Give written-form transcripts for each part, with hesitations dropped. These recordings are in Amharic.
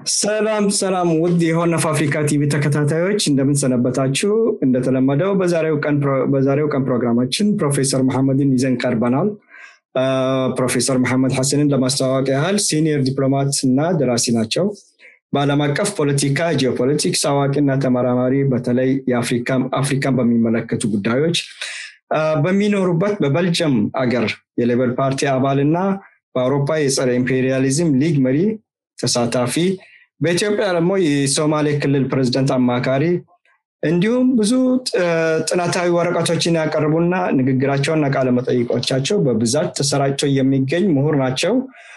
ሰላም ሰላም ውድ የሆነ አፍሪካ ቲቪ ተከታታዮች እንደምን ሰነበታችሁ እንደተለመደው በዛሬው ቀን ፕሮግራማችን ፕሮፌሰር መሐመድን ይዘን ቀርበናል ፕሮፌሰር መሐመድ ሐሰንን ለማስተዋወቅ ያህል ሲኒየር ዲፕሎማት እና ደራሲ ናቸው በዓለም አቀፍ ፖለቲካ ጂኦፖለቲክስ አዋቂና ተመራማሪ በተለይ የአፍሪካን በሚመለከቱ ጉዳዮች በሚኖሩበት በቤልጅየም አገር የሌበር ፓርቲ አባልና በአውሮፓ የጸረ ኢምፔሪያሊዝም ሊግ መሪ ተሳታፊ በኢትዮጵያ ደግሞ የሶማሌ ክልል ፕሬዝዳንት አማካሪ እንዲሁም ብዙ ጥናታዊ ወረቀቶችን ያቀርቡና ንግግራቸውና ቃለ መጠይቆቻቸው በብዛት ተሰራጭተው የሚገኝ ምሁር ናቸው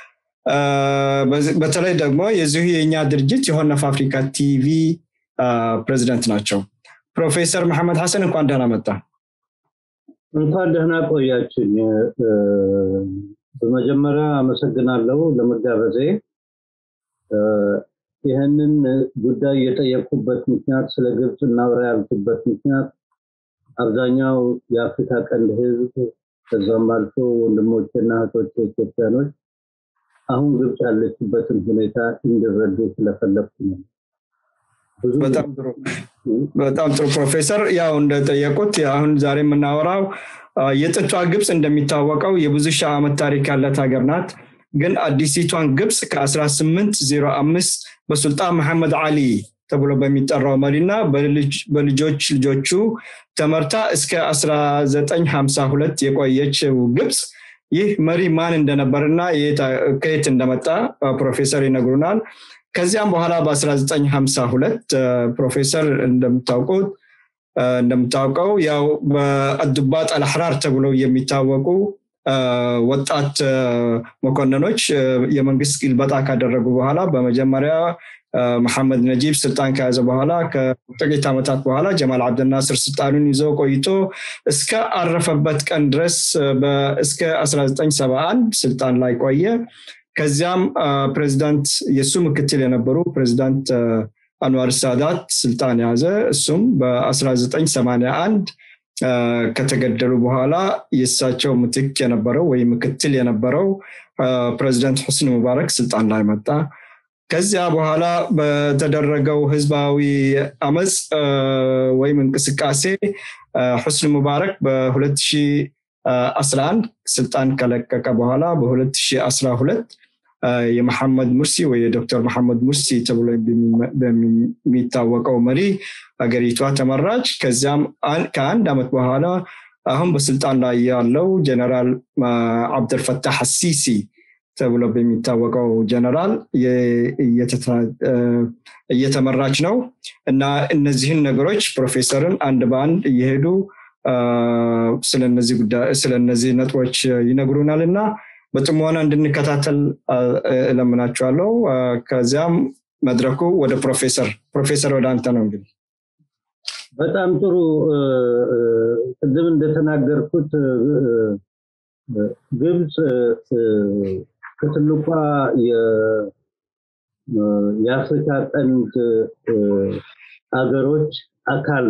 በተለይ ደግሞ የዚሁ የኛ ድርጅት የሆነ አፍሪካ ቲቪ ፕሬዝዳንት ናቸው ፕሮፌሰር መሐመድ ሐሰን እንኳን ደህና መጣ እንኳን ደህና ቆያችሁኝ በመጀመሪያ አመሰግናለሁ ለመጋበዜ ይሄንን ጉዳይ የጠየቁበት ምክንያት ስለ ግብጽ እናወራ ያልኩበት ምክንያት አብዛኛው የአፍሪካ ቀንድ ህዝብ ከዛም አልፎ ወንድሞችና እህቶች ኢትዮጵያኖች አሁን ግብጽ ያለችበትን ሁኔታ እንዲረዱ ስለፈለኩ ነው በጣም ጥሩ ፕሮፌሰር ያው እንደጠየቁት አሁን ዛሬ የምናወራው የጥንቷ ግብጽ እንደሚታወቀው የብዙ ሺህ ዓመት ታሪክ ያላት ሀገር ናት ግን አዲሲቷን ግብጽ ከ1805 በሱልጣን መሐመድ አሊ ተብሎ በሚጠራው መሪና በልጆቹ ተመርታ እስከ 1952 የቆየችው ግብጽ ይህ መሪ ማን እንደነበርና ከየት እንደመጣ ፕሮፌሰር ይነግሩናል ከዚያም በኋላ በ1952 ፕሮፌሰር እንደምታውቀው ያው በአድባጥ አልአሕራር ተብለው የሚታወቁ ወጣት መኮንኖች የመንግስት ግልበጣ ካደረጉ በኋላ በመጀመሪያ መሐመድ ነጂብ ስልጣን ከያዘ በኋላ ከጥቂት ዓመታት በኋላ ጀማል አብደልናስር ስልጣኑን ይዞ ቆይቶ እስከ አረፈበት ቀን ድረስ እስከ 1971 ስልጣን ላይ ቆየ ከዚያም ፕሬዝዳንት የሱ ምክትል የነበሩ ፕሬዝዳንት አንዋር ሳዳት ስልጣን ያዘ እሱም በ1981 ከተገደሉ በኋላ የሳቸው ምትክ የነበረው ወይ ምክትል የነበረው ፕሬዝዳንት ሁስኒ ሙባረክ ስልጣን ላይ መጣ ከዚያ በኋላ በተደረገው ህዝባዊ አመጽ ወይ እንቅስቃሴ ሁስኒ ሙባረክ በ2011 ስልጣን ከለቀቀ በኋላ በ2012 የመሐመድ ሙርሲ ወይ ዶክተር መሐመድ ሙርሲ ተብሎ በሚታወቀው መሪ ሀገሪቷ ተመራጭ ከዚያም ከአንድ አመት በኋላ አሁን በስልጣን ላይ ያለው ጀነራል አብደል ፈታህ አልሲሲ ተብሎ በሚታወቀው ጀነራል እየተመራች ነው እና እነዚህን ነገሮች ፕሮፌሰርን አንድ በአንድ እየሄዱ ስለነዚህ ነጥቦች ይነግሩናልና በጥሞና እንድንከታተል ለምናችኋለሁ ከዚያም መድረኩ ወደ ፕሮፌሰር ወደ አንተ ነው እንግዲህ በጣም ጥሩ ቅድም እንደተናገርኩት ግብጽ ከትልቋ የአፍሪካ ቀንድ አገሮች አካል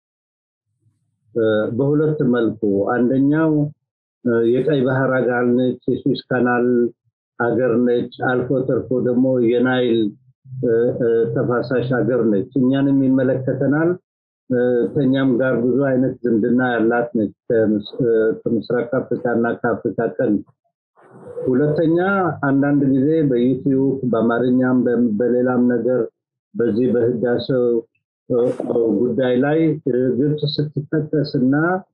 በሁለት መልኩ አንደኛው የቀይ ባህር አገር ነች የሱዌዝ ካናል አገር ነች አልፎ ተርፎ ደግሞ የናይል ተፋሳሽ አገር ነች እኛንም ይመለከተናል ከኛም ጋር ብዙ አይነት ዝምድና ያላት ነች ከምስራቅ አፍሪካና ከአፍሪካ ቀንድ ሁለተኛ አንዳንድ ጊዜ በዩቲዩብ በአማርኛም በሌላም ነገር በዚህ በህዳሴው ጉዳይ ላይ ግብጽ ስትጠቀስና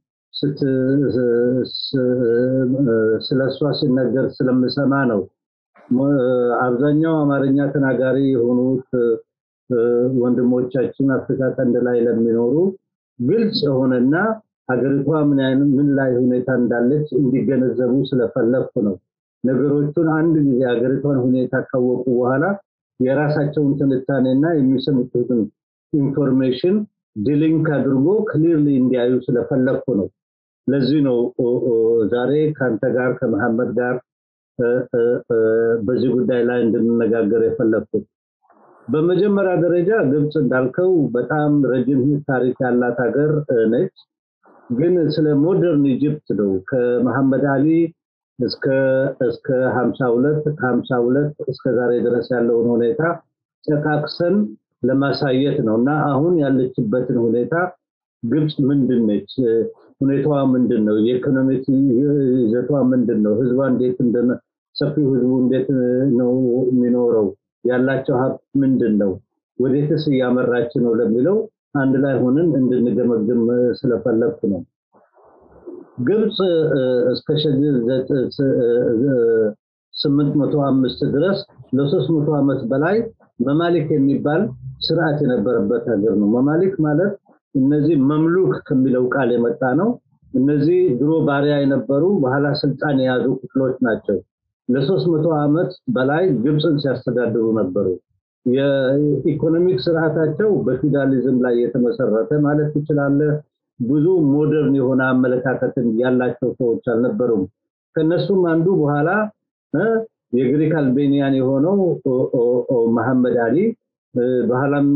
ስለሷ ሲነገር ስለምሰማ ነው አብዛኛው አማርኛ ተናጋሪ የሆኑት ወንድሞቻችን አፍሪካ ቀንድ ላይ ለሚኖሩ ግልጽ ሆነና ሀገሪቷ ምን ላይ ሁኔታ እንዳለች እንዲገነዘቡ ስለፈለኩ ነው ነገሮቹን አንድ ጊዜ ሀገሪቷን ሁኔታ ካወቁ በኋላ የራሳቸውን ትንታኔና የሚሰሙትን ኢንፎርሜሽን ዲሊንክ አድርጎ ክሊርሊ እንዲያዩ ስለፈለኩ ነው ለዚህ ነው ዛሬ ካንተ ጋር ከመሐመድ ጋር በዚህ ጉዳይ ላይ እንድንነጋገር የፈለኩት በመጀመሪያ ደረጃ ግብጽ እንዳልከው በጣም ረጅም ታሪክ ያላት ሀገር ነች ግን ስለ ሞደርን ኢጂፕት ነው ከመሐመድ አሊ እስከ 52 እስከ ዛሬ ድረስ ያለው ሁኔታ ጨቃቅሰን ለማሳየት ነውና አሁን ያለችበትን ሁኔታ ግብጽ ምንድነች ሁኔታዋ ምንድነው የኢኮኖሚክ ይዘቷ ምንድነው ህዝቧ እንዴት ሰፊው ህዝቡ እንዴት ነው የሚኖረው ያላቸው ሀብት ምንድነው ወዴትስ ያመራች ነው ለሚለው አንድ ላይ ሆነን እንድንገመግም ስለፈለኩ ነው ግብጽ እስከ 805 ድረስ ለ300 ዓመት በላይ መማሊክ የሚባል ስርዓት የነበረበት ሀገር ነው መማሊክ ማለት እነዚህ መምሉክ ከሚለው ቃል የመጣ ነው እነዚህ ድሮ ባሪያ የነበሩ በኋላ ስልጣን የያዙ ክፍሎች ናቸው ለ300 ዓመት በላይ ግብጽን ሲያስተዳድሩ ነበሩ የኢኮኖሚክ ስርዓታቸው በፊውዳሊዝም ላይ የተመሰረተ ማለት ይችላል ብዙ ሞደርን የሆነ አመለካከትን ያላቸው ሰዎች አልነበሩም ከነሱም አንዱ በኋላ የግሪክ አልቤኒያን የሆነው መሐመድ አሊ በኋላም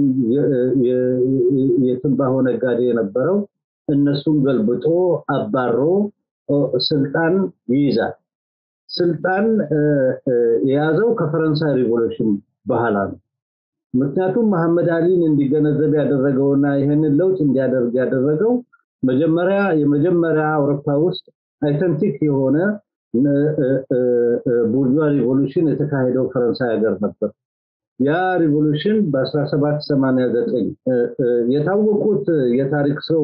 የትንባሆ ነጋዴ የነበረው እነሱን ገልብጦ አባሮ ስልጣን ይይዛል ስልጣን የያዘው ከፈረንሳይ ሪቮሉሽን በኋላ ነው ምክንያቱም መሐመድ አሊን እንዲገነዘብ ያደረገውና ይሄንን ለውጥ እንዲያደርግ ያደረገው የመጀመሪያ አውሮፓ ውስጥ አይተንቲክ የሆነ ቡርዥዋ ሪቮሉሽን የተካሄደው ፈረንሳይ ሀገር ነበር ያ ሪቮሉሽን በ1789 የታወቁት የታሪክ ሰው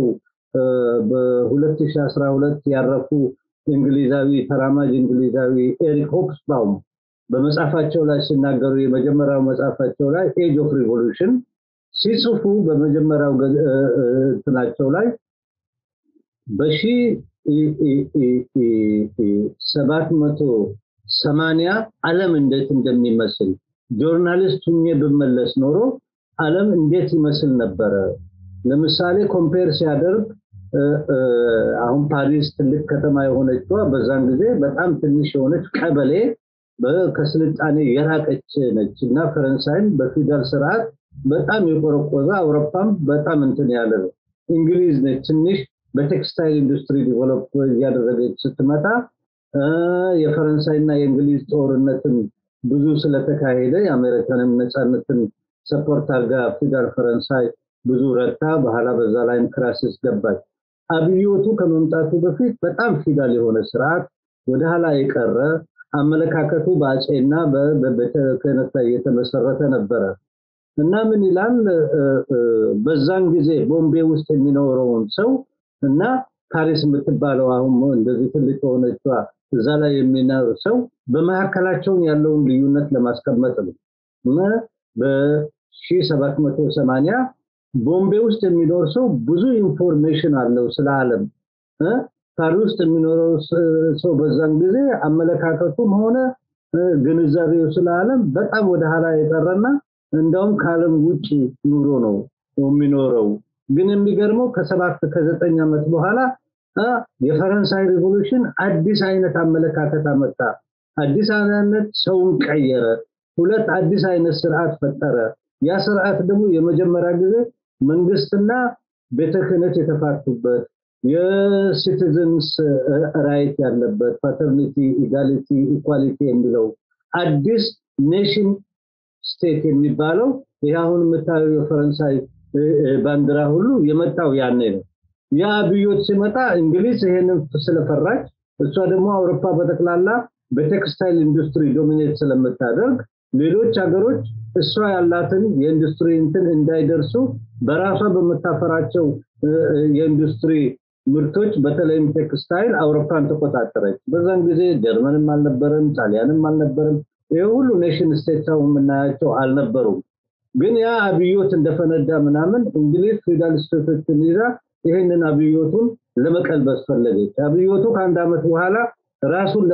በ2012 ያረፉ እንግሊዛዊ ተራማጅ እንግሊዛዊ ኤሪክ ሆክስባውም በመጻፋቸው ላይ ሲናገሩ የመጀመሪያው መጻፋቸው ላይ ኤጅ ኦፍ ሪቮሉሽን ሲጽፉ በመጀመሪያው እንትናቸው ላይ በ1780 ዓለም እንዴት እንደሚመስል ጆርናሊስት ሆኜ በመለስ ኖሮ ዓለም እንዴት ይመስል ነበር ለምሳሌ ኮምፔር ሲያደርግ አሁን ፓሪስ ትልቅ ከተማ የሆነችው በዛን ጊዜ በጣም ትንሽ የሆነች ቀበሌ በከስልጣኔ የራቀች ነችና ፈረንሳይን በፊውዳል ስርዓት በጣም የቆረቆዘ አውሮፓም በጣም እንትን ያለ ነው እንግሊዝ ነች ትንሽ በቴክስታይል ኢንዱስትሪ ዲቨሎፕ ያደረገች ስትመጣ የፈረንሳይና የእንግሊዝ ጦርነትን ብዙ ስለተካሄደ የአሜሪካንም ነፃነትን ሰፖርት አርጋ ፊውዳል ፈረንሳይ ብዙ ረታ በኋላ በዛ ላይ ክራይሲስ ገባች አብዮቱ ከመምጣቱ በፊት በጣም ፊውዳል የሆነ ስርዓት ወደ ኋላ የቀረ አመለካከቱ ባጼና በቤተ ክህነት ላይ የተመሰረተ ነበር እና ምን ይላል በዛን ጊዜ ቦምቤ ውስጥ የሚኖረውን ሰው እና ፓሪስ የምትባለው አሁን እንደዚህ ትልቅ ሆነችዋ እዛ ላይ የሚኖር ሰው በመሐከላቸው ያለውን ልዩነት ለማስቀመጥ ነው እና በ1780 ቦምቤ ውስጥ የሚኖር ሰው ብዙ ኢንፎርሜሽን አለው ስለ ዓለም ፓሪስ ውስጥ የሚኖረው ሰው በዛን ጊዜ አመለካከቱም ሆነ ግንዛቤው ስለ ዓለም በጣም ወደ ኋላ የቀረና እንደውም ካለም ውጪ ኑሮ ነው የሚኖረው ግን የሚገርመው ከ9 ዓመት በኋላ የፈረንሳይ ሪቮሉሽን አዲስ አይነት አመለካከት አመጣ አዲስ አይነት ሰውን ቀየረ ሁለት አዲስ አይነት ስርዓት ፈጠረ ያ ስርዓት ደግሞ የመጀመሪያ ጊዜ መንግስትና ቤተ ክህነት የተፋቱበት የሲቲዝንስ ራይት ያለበት ፍራተርኒቲ ኢጋሊቲ ኢኳሊቲ የሚለው አዲስ ኔሽን ስቴት የሚባለው ያሁን መታየው የፈረንሳይ ባንዲራ ሁሉ የመጣው ያኔ ነው ያ ቢዮት ሲመጣ እንግሊዝ ይሄንን ስለፈራች እሷ ደግሞ አውሮፓ በተክላላ በቴክስታይል ኢንዱስትሪ ዶሚኔት ስለምታደርግ ሌሎች ሀገሮች እሷ ያላትን የኢንዱስትሪ እንትን እንዳይደርሱ በራሷ በመታፈራቸው የኢንዱስትሪ ምርቶች በተለይም ቴክስታይል አውሮፓን ተቆጣጠረች በዛን ጊዜ ጀርመንም አልነበረም ጣሊያንም አልነበረም የሁሉ ኔሽን ስቴትስ ምናያቸው አልነበሩም ግን ያ አብዮት እንደፈነዳ ምናምን እንግሊዝ ፊውዳል ስቴቶችን ይዛ ይሄንን አብዮቱን ለመቀልበስ ፈለገች አብዮቱ ከአንድ አመት በኋላ ራሱን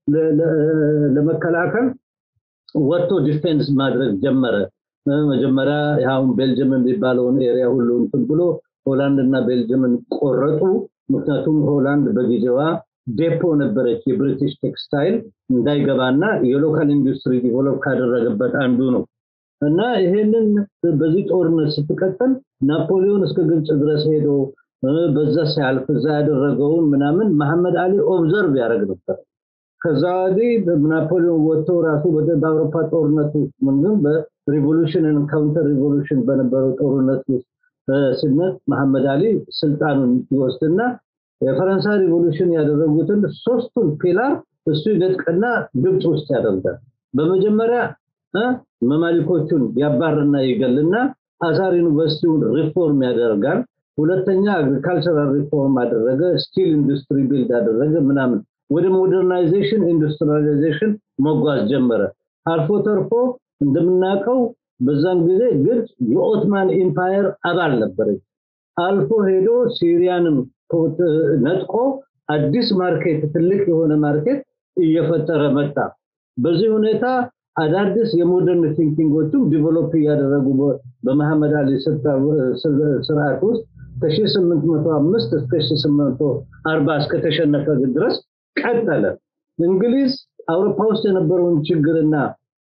ለመከላከል ወጥቶ ዲፌንስ ማድረግ ጀመረ መጀመሪያ ያው ቤልጅየም የሚባለውን ኤሪያ ሁሉ እንትን ብሎ ሆላንድና ቤልጅየምን ቆረጡ ምክንያቱም ሆላንድ በጊዜዋ ዴፖ ነበረች የብሪቲሽ ቴክስታይል እንዳይገባና የሎካል ኢንዱስትሪ ዲቨሎፕ ካደረገበት አንዱ ነው እና ይሄንን በዚህ ጦርነት ስትቀጥል ናፖሊዮን እስከ ግብጽ ድረስ ሄዶ በዛ ሲያልፍ እዛ ያደረገው ምናምን መሐመድ አሊ ኦብዘርቭ ያደርግ ነበር ከዛዲ ናፖሊዮን ወጥቶ ራሱ ወደ አውሮፓ ጦርነት ምንም በሪቮሉሽን እና ካውንተር ሪቮሉሽን በነበረው ጦርነት ስነት መሐመድ አሊ ስልጣኑን ይወስድና የፈረንሳይ ሪቮሉሽን ያደረጉትን ሶስቱን ፒላር እሱ ይደቅና ግብጽ ውስጥ ያደርጋል በመጀመሪያ መማሊኮቹን ያባርና ይገልና አዛር ዩኒቨርሲቲውን ሪፎርም ያደርጋል ሁለተኛ አግሪካልቸራል ሪፎርም አደረገ ስቲል ኢንዱስትሪ ቢልድ አደረገ ምናምን ወደ ሞደርናይዜሽን ኢንዱስትሪያላይዜሽን መጓዝ ጀመረ አልፎ ተርፎ እንደምናቀው በዛን ጊዜ ግብጽ የኦቶማን ኢምፓየር አባል ነበረች አልፎ ሄዶ ሲሪያንም ነጥቆ አዲስ ማርኬት ትልቅ የሆነ ማርኬት እየፈጠረ መጣ በዚህ ሁኔታ አዳዲስ የሞደርን ቲንኪንጎቹ ዲቨሎፕ ያደረጉ በመሐመድ አሊ ስርዓት ውስጥ ከ1805 እስከ 1840 እስከ ተሸነፈ ድረስ ቀጠለ እንግሊዝ አውሮፓ ውስጥ የነበረውን ችግርና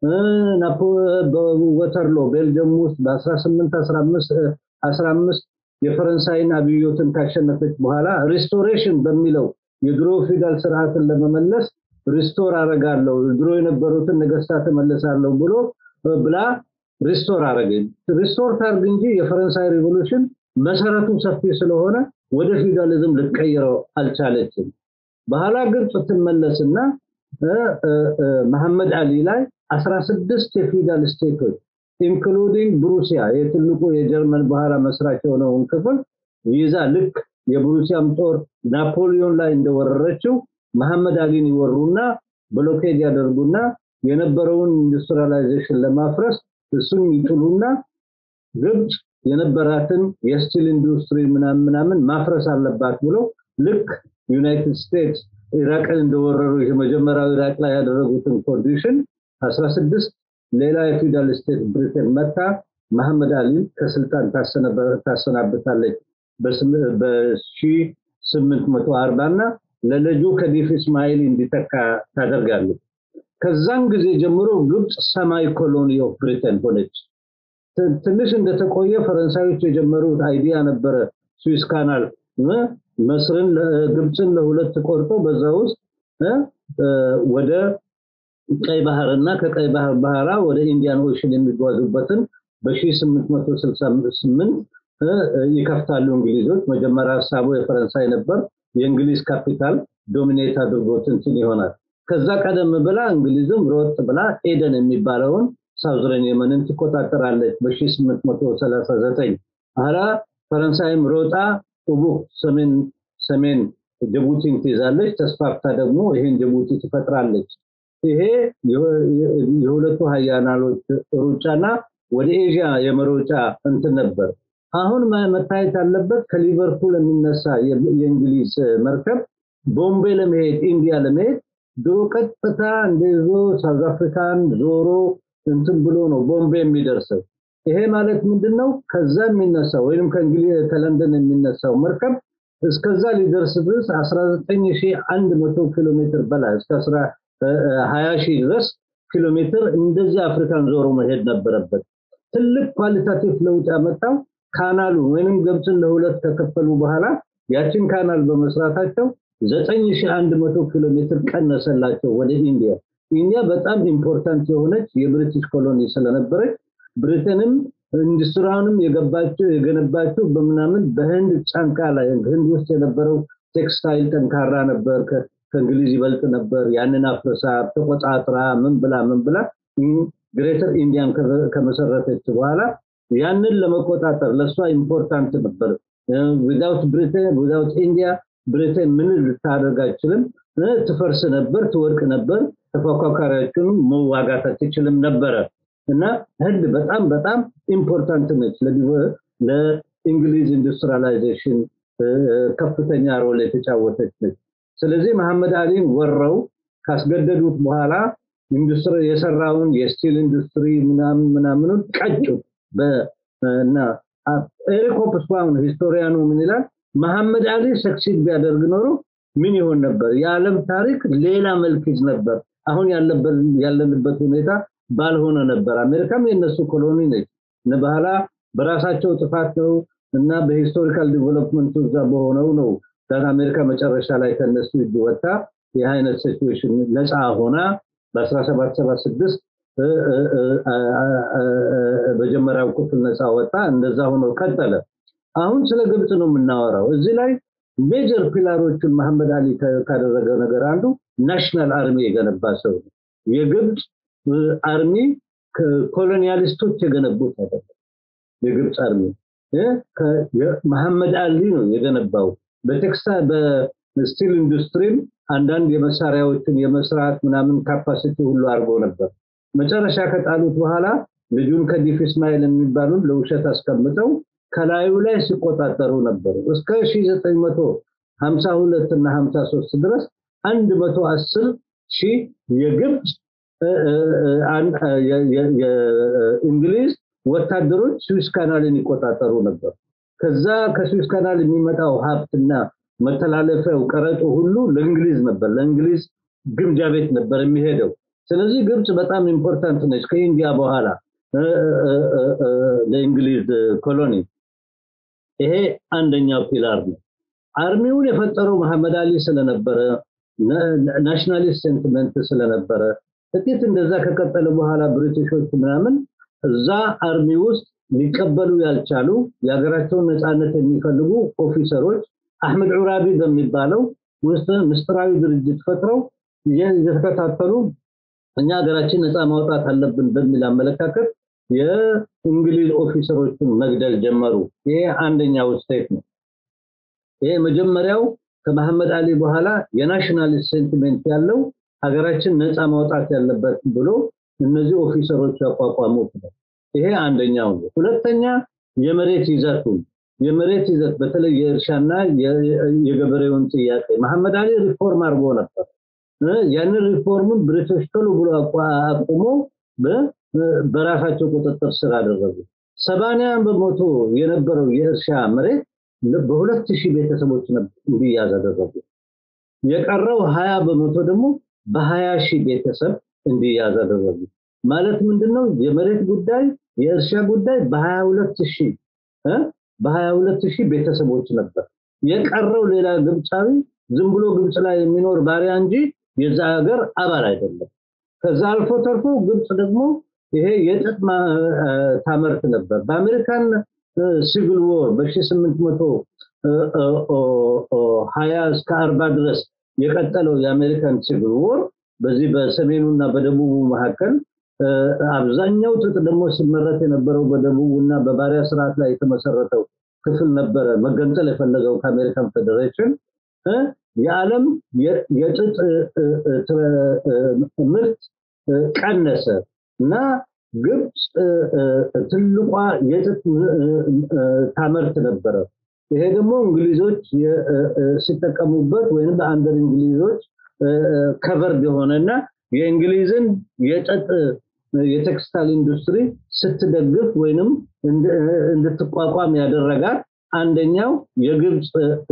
በወተርሎ ቤልጅየም ውስጥ በ1815 የፈረንሳይን አብዮትን ካሸነፈች በኋላ ሪስቶሬሽን በሚለው የድሮ ፊውዳል ስርዓትን ለመመለስ ሪስቶር አረጋለሁ ድሮ የነበሩትን ነገስታት ተመለሳለሁ ብላ ሪስቶር አረገ ሪስቶር ታርግ እንጂ የፈረንሳይ ሪቮሉሽን መሰረቱ ሰፊ ስለሆነ ወደ ፊውዳሊዝም ልትቀይረው አልቻለችም በኋላ ግብጽ ተመለሰና መሐመድ አሊ ላይ 16 የፊውዳል ስቴቶች ኢንክሉዲንግ ብሩሲያ የትልቁ የጀርመን በኋላ መስራች የሆነው ክፍል ይዛ ልክ የብሩሲያም ጦር ናፖሊዮን ላይ እንደወረረችው መሐመድ አሊን ይወሩና ብሎኬድ ያደርጉና የነበረውን ኢንዱስትሪያላይዜሽን ለማፍረስ እሱን ይጥሉና ግብጽ የነበራትን የስቲል ኢንዱስትሪ ምናምን ማፍረስ አለባት ብሎ ልክ ዩናይትድ ስቴትስ ኢራቅን እንደወረሩ የመጀመሪያው ኢራቅ ላይ ያደረጉትን ኮንዲሽን 16 ሌላ የፊውዳል ስቴት ብሪቴን መታ መሐመድ አሊ ከስልጣን ታሰናብታለች በ1840 እና ለልጁ ከዲፍ እስማኤል እንዲተካ ታደርጋለች ከዛን ጊዜ ጀምሮ ግብጽ ሰማይ ኮሎኒ ኦፍ ብሪቴን ሆነች ትንሽ እንደተቆየ ፈረንሳዮች የጀመሩት አይዲያ ነበረ ስዊስ ካናል መስርን ግብጽን ለሁለት ቆርጦ በዛው ውስጥ ወደ ቀይ ባህርና ከቀይ ባህር ባህራ ወደ ኢንዲያን ኦሽን የሚጓዙበትን በ1868 ይከፍታሉ እንግሊዞች መጀመሪያ ሐሳቡ የፈረንሳይ ነበር የእንግሊዝ ካፒታል ዶሚኔት አድርጎት እንትን ይሆናል ከዛ ቀደም ብላ እንግሊዝም ሮጥ ብላ ኤደን የሚባለውን ሳውዝረን የመንን ተቆጣጠራለች በ1839 አራ ፈረንሳይም ሮጣ ኡቡ ሰሜን ጅቡቲን ትይዛለች ተስፋፍታ ደግሞ ይሄን ጅቡቲ ትፈጥራለች ይሄ የሁለቱ ሀያናሎች ሩጫና ወደ ኤዥያ የመሮጫ እንትን ነበር አሁን መታየት አለበት ከሊቨርፑል የሚነሳ የእንግሊዝ መርከብ ቦምቤ ለመሄድ ኢንዲያ ለመሄድ ድሮ ቀጥታ እንደዞ ሳውዝ አፍሪካን ዞሮ እንትን ብሎ ነው ቦምቤ የሚደርሰው ይሄ ማለት ምንድነው ከዛ የሚነሳው ወይንም ከለንደን የሚነሳው መርከብ እስከዛ ሊደርስ ድረስ 19100 ኪሎ ሜትር በላይ እስከ 20000 ድረስ ኪሎ ሜትር እንደዚህ አፍሪካን ዞሮ መሄድ ነበረበት ትልቅ ኳሊታቲቭ ለውጥ ያመጣው ካናሉ ወይንም ግብጽን ለሁለት ተከፈሉ በኋላ ያችን ካናል በመስራታቸው 9100 ኪሎ ሜትር ቀነሰላቸው ወደ ኢንዲያ በጣም ኢምፖርታንት የሆነች የብሪቲሽ ኮሎኒ ስለነበረች ብሪቴንም ኢንዱስትሪውንም የገነባቸው በመናምን በህንድ ጫንቃ ላይ ህንድ ውስጥ የነበረው ቴክስታይል ጠንካራ ነበር ከእንግሊዝ ይበልጥ ነበር ያንን አፍርሳ ተቆጣጥራ ምን ብላ ግሬተር ኢንዲያን ከመሰረተች በኋላ ያንን ለመቆጣጠር ለሷ ኢምፖርታንት ነበር without Britain without India ብሪቴን ምን ልታደርግ አይችልም ትፈርስ ነበር ትወድቅ ነበር ተፎካካሪዎቹን መዋጋት አትችልም ነበር እና ህንድ በጣም ኢምፖርታንት ነች ለእንግሊዝ ኢንዱስትሪያላይዜሽን ከፍተኛ ሮል የተጫወተች ነች ስለዚህ መሐመድ አሊን ወረው ካስገደዱት በኋላ ኢንዱስትሪ የሰራውን የስቲል ኢንዱስትሪ ምናምን ቀጩ በእና ኤሪክ ሆፕስባውን ሂስቶሪያኑ ምን ይላል መሐመድ አሊ ሰክሲድ ቢያደርግ ኖሮ ምን ይሆን ነበር የዓለም ታሪክ ሌላ መልክ ይዝ ነበር አሁን ያለንበት ሁኔታ ባልሆነ ነበር አሜሪካም የነሱ ኮሎኒ ነች ነባላ በራሳቸው ጥፋት ነው እና በሂስቶሪካል ዲቨሎፕመንት ዛ በሆነው ነው አሜሪካ መጨረሻ ላይ ተነሱ ይወጣ የአይነት ሲቹዌሽን ነፃ ሆና በ1776 በጀመራው ክፍል ነፃ ወጣ እንደዛ ሆኖ ቀጠለ አሁን ስለ ግብጽ ነው የምናወራው እዚህ ላይ ሜጀር ፒላሮችን መሐመድ አሊ ካደረገው ነገር አንዱ ናሽናል አርሚ የገነባ ሰው የግብጽ አርሚ ኮሎኒያሊስቶች የገነቡት አይደለም የግብጽ አርሚ መሐመድ አሊ ነው የገነባው በቴክስታይል በስቲል ኢንዱስትሪ አንዳንድ የመሳሪያዎችን የመስራት ምናምን ካፓሲቲ ሁሉ አርጎ ነበር መጨረሻ ከጣሉት በኋላ ልጁን ከዲፍ እስማኤል የሚባሉ ለውሸት አስቀምጠው ከላዩ ላይ ሲቆጣጠሩ ነበር እስከ 1952 እና 53 ድረስ 110 ሺህ የግብጽ የእንግሊዝ ወታደሮች ስዊስ ካናልን ይቆጣጠሩ ነበር ከዛ ከስዊስ ካናል የሚመጣው ሀብትና መተላለፊያው ቀረጡ ሁሉ ለእንግሊዝ ነበር ለእንግሊዝ ግምጃ ቤት ነበር የሚሄደው ስለዚህ ግብጽ በጣም ኢምፖርታንት ነች ከኢንዲያ በኋላ ለእንግሊዝ ኮሎኒ ይሄ አንደኛው ፒላር ነው አርሚውን የፈጠረው መሐመድ አሊ ስለነበረ ናሽናሊስት ሴንቲመንት ስለነበረ ጥቂት እንደዛ ከቀጠለ በኋላ ብሪቲሾች ምናምን እዛ አርሚ ውስጥ ሊቀበሉ ያልቻሉ የሀገራቸውን ነፃነት የሚፈልጉ ኦፊሰሮች አህመድ ዑራቢ በሚባለው ውስጥ ምስጥራዊ ድርጅት ፈጥረው የተከታተሉ እኛ ሀገራችን ነፃ ማውጣት አለብን በሚል አመለካከት የእንግሊዝ ኦፊሰሮችን መግደል ጀመሩ ይሄ አንደኛው ስቴፕ ነው ይሄ መጀመሪያው ከመሐመድ አሊ በኋላ የናሽናሊስት ሴንቲሜንት ያለው ሀገራችን ነፃ ማውጣት ያለበት ብሎ እነዚህ ኦፊሰሮች ያቋቋሙት ነው ይሄ አንደኛው ነው ሁለተኛ የመሬት ይዘት በተለይ የእርሻና የገበሬውን ጥያቄ መሐመድ አሊ ሪፎርም አርጎ ነበር ያን ሪፎርሙን ብሪቲሽ ቶሎ ብሎ አቆሞ በራሳቸው ቁጥጥር ስር አደረጉ 80% የነበረው የእርሻ መሬት በ2000 ቤተሰቦች እንዲያዝ አደረጉ የቀረው 20% ደግሞ በ20000 ቤተሰብ እንዲያዝ አደረጉ ማለት ምንድነው የመሬት ጉዳይ የእርሻ ጉዳይ በ22000 ቤተሰቦች ነበር የቀረው ሌላ ግብጻዊ ዝም ብሎ ግብጽ ላይ የሚኖር ባሪያ እንጂ የዛ ሀገር አባል አይደለም ከዛ አልፎ ተርፎ ግብጽ ደግሞ ይሄ የጥጥ ታመርት ነበር በአሜሪካን ሲቪል ዎር በ1820 እስከ 40 ድረስ የቀጠለው የአሜሪካን ሲቪል ዎር በዚህ በሰሜኑና በደቡቡ መካከል አብዛኛው ጥጥ ደግሞ ሲመረት የነበረው በደቡቡና በባሪያ ስርዓት ላይ የተመሰረተው ክፍል ነበር መገንጠል የፈለገው ከአሜሪካን ፌደሬሽን የዓለም የጥጥ ምርት ቀነሰ እና ግብጽ ትልቋ የጥጥ ታመርት ነበር ይሄ ደግሞ እንግሊዞች ሲተቀሙበት ወይንም በአንደር እንግሊዞች ከቨር የሆነና የእንግሊዝን የጥጥ የቴክስታይል ኢንዱስትሪ ስትደግፍ ወይንም እንድትቋቋም ያደረጋት አንደኛው የግብጽ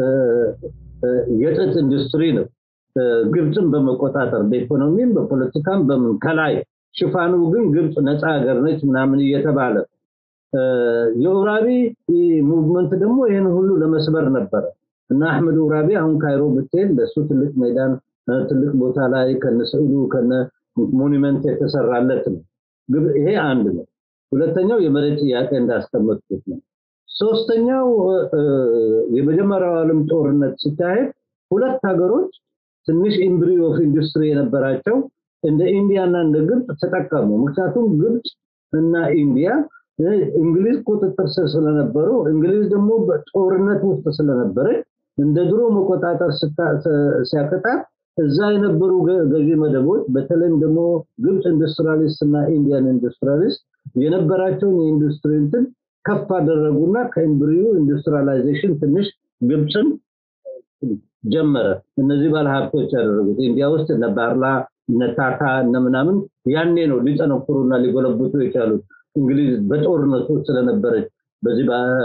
የጥጥ ኢንዱስትሪ ነው ግብጽን በመቆጣጠር በኢኮኖሚም በፖለቲካም በምን ከላይ ሽፋኑ ግን ግብጽ ነፃ ሀገር ነች ምናምን እየተባለ የኡራቢ ሙቭመንት ደግሞ ይሄን ሁሉ ለመስበር ነበር እና አህመድ ኡራቢ አሁን ካይሮ ብትሄድ ለሱ ትልቅ ሜዳን ትልቅ ቦታ ላይ ከነሰሉ ከነ ሞኑመንት የተሰራለት ነው ይሄ አንድ ነው ሁለተኛው የመሬት ጥያቄ እንዳስቀመጥኩት ነው ሶስተኛው የመጀመሪያው ዓለም ጦርነት ሲካሄድ ሁለት ሀገሮች ትንሽ ኢምብሪዮ ኦፍ ኢንዱስትሪ የነበራቸው እንደ ኢንዲያና እንደ ግብጽ ተጠቀሙ ምክንያቱም ግብጽ እና ኢንዲያ እንግሊዝ ቁጥጥር ስር ስለነበሩ እንግሊዝ ደግሞ በጦርነት ውስጥ ስለነበረ እንደ ድሮ መቆጣጠር ሲያቀጣ እዛ የነበሩ ገዢ መደቦች በተለይም ደግሞ ግብጽ ኢንዱስትሪያሊስት እና ኢንዲያን ኢንዱስትሪያሊስት የነበራቸውን የኢንዱስትሪ እንትን ከፍ አደረጉና ከኢምብሪዮ ኢንዱስትሪያላይዜሽን ትንሽ ግብጽን ጀመረ እነዚህ ባለሀብቶች ያደረጉት ኢንዲያ ውስጥ ነባርላ ነታታ እነምናምን ያኔ ነው ሊጠነክሩና ሊጎለብቱ የቻሉት እንግሊዝ በጦርነቱ ስለነበረች በዚህ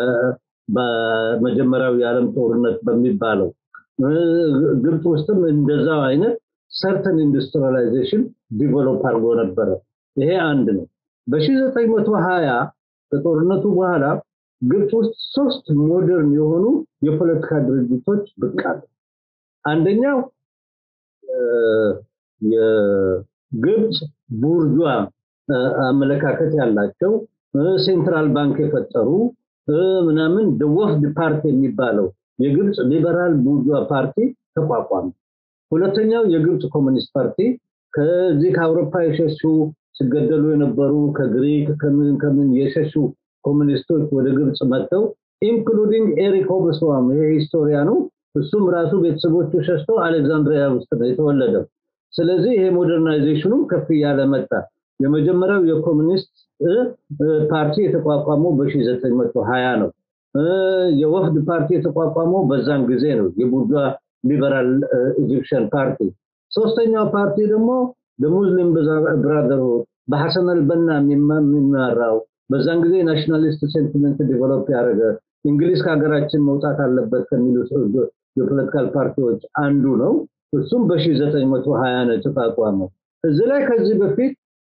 በመጀመሪያው የዓለም ጦርነት በሚባለው ግብጽ ውስጥም እንደዛው አይነት ሰርተን ኢንዱስትሪያላይዜሽን ዲቨሎፕ አድርጎ ነበር ይሄ አንድ ነው በ1920 ከጦርነቱ በኋላ ግብጽ ውስጥ ሶስት ሞደርን የሆኑ የፖለቲካ ድርጅቶች ብቅ አሉ አንደኛው የግብጽ ቡርጇ አመለካከት ያላቸው ሴንትራል ባንክ የፈጠሩ ምናምን ወፍድ ፓርቲ የሚባለው የግብጽ ሊበራል ቡርጇ ፓርቲ ተቋቋመ። ሁለተኛው የግብጽ ኮሚኒስት ፓርቲ ከዚህ ከአውሮፓ የሸሹ ሲገደሉ የነበሩ ከግሪክ ከምን የሸሹ ኮሚኒስቶች ወደ ግብጽ መጥተው ኢንክሉዲንግ ኤሪክ ሆብስባም የሂስቶሪያኑ እሱም ራሱ ቤተሰቦቹ ሸሽተው አሌክዛንድሪያ ውስጥ ነው የተወለደው። ስለዚህ ይሄ ሞደርናይዜሽኑ ከፍ ያለ መጣ። የመጀመሪያው የኮሚኒስት ፓርቲ የተቋቋመው በ1920 ነው። የወፍድ ፓርቲ የተቋቋመው በዛን ጊዜ ነው፣ የቡርጇ ሊበራል ኢጂፕሽያን ፓርቲ። ሶስተኛው ፓርቲ ደግሞ በሙስሊም ብራዘርሁድ በሐሰን አልበና የሚመራው በዛን ጊዜ ናሽናሊስት ሴንቲመንት ዲቨሎፕ ያደረገ እንግሊዝ ከሀገራችን መውጣት አለበት ከሚሉ የፖለቲካል ፓርቲዎች አንዱ ነው። እሱም በ1920 ነው የተቋቋመው። እዚህ ላይ ከዚህ በፊት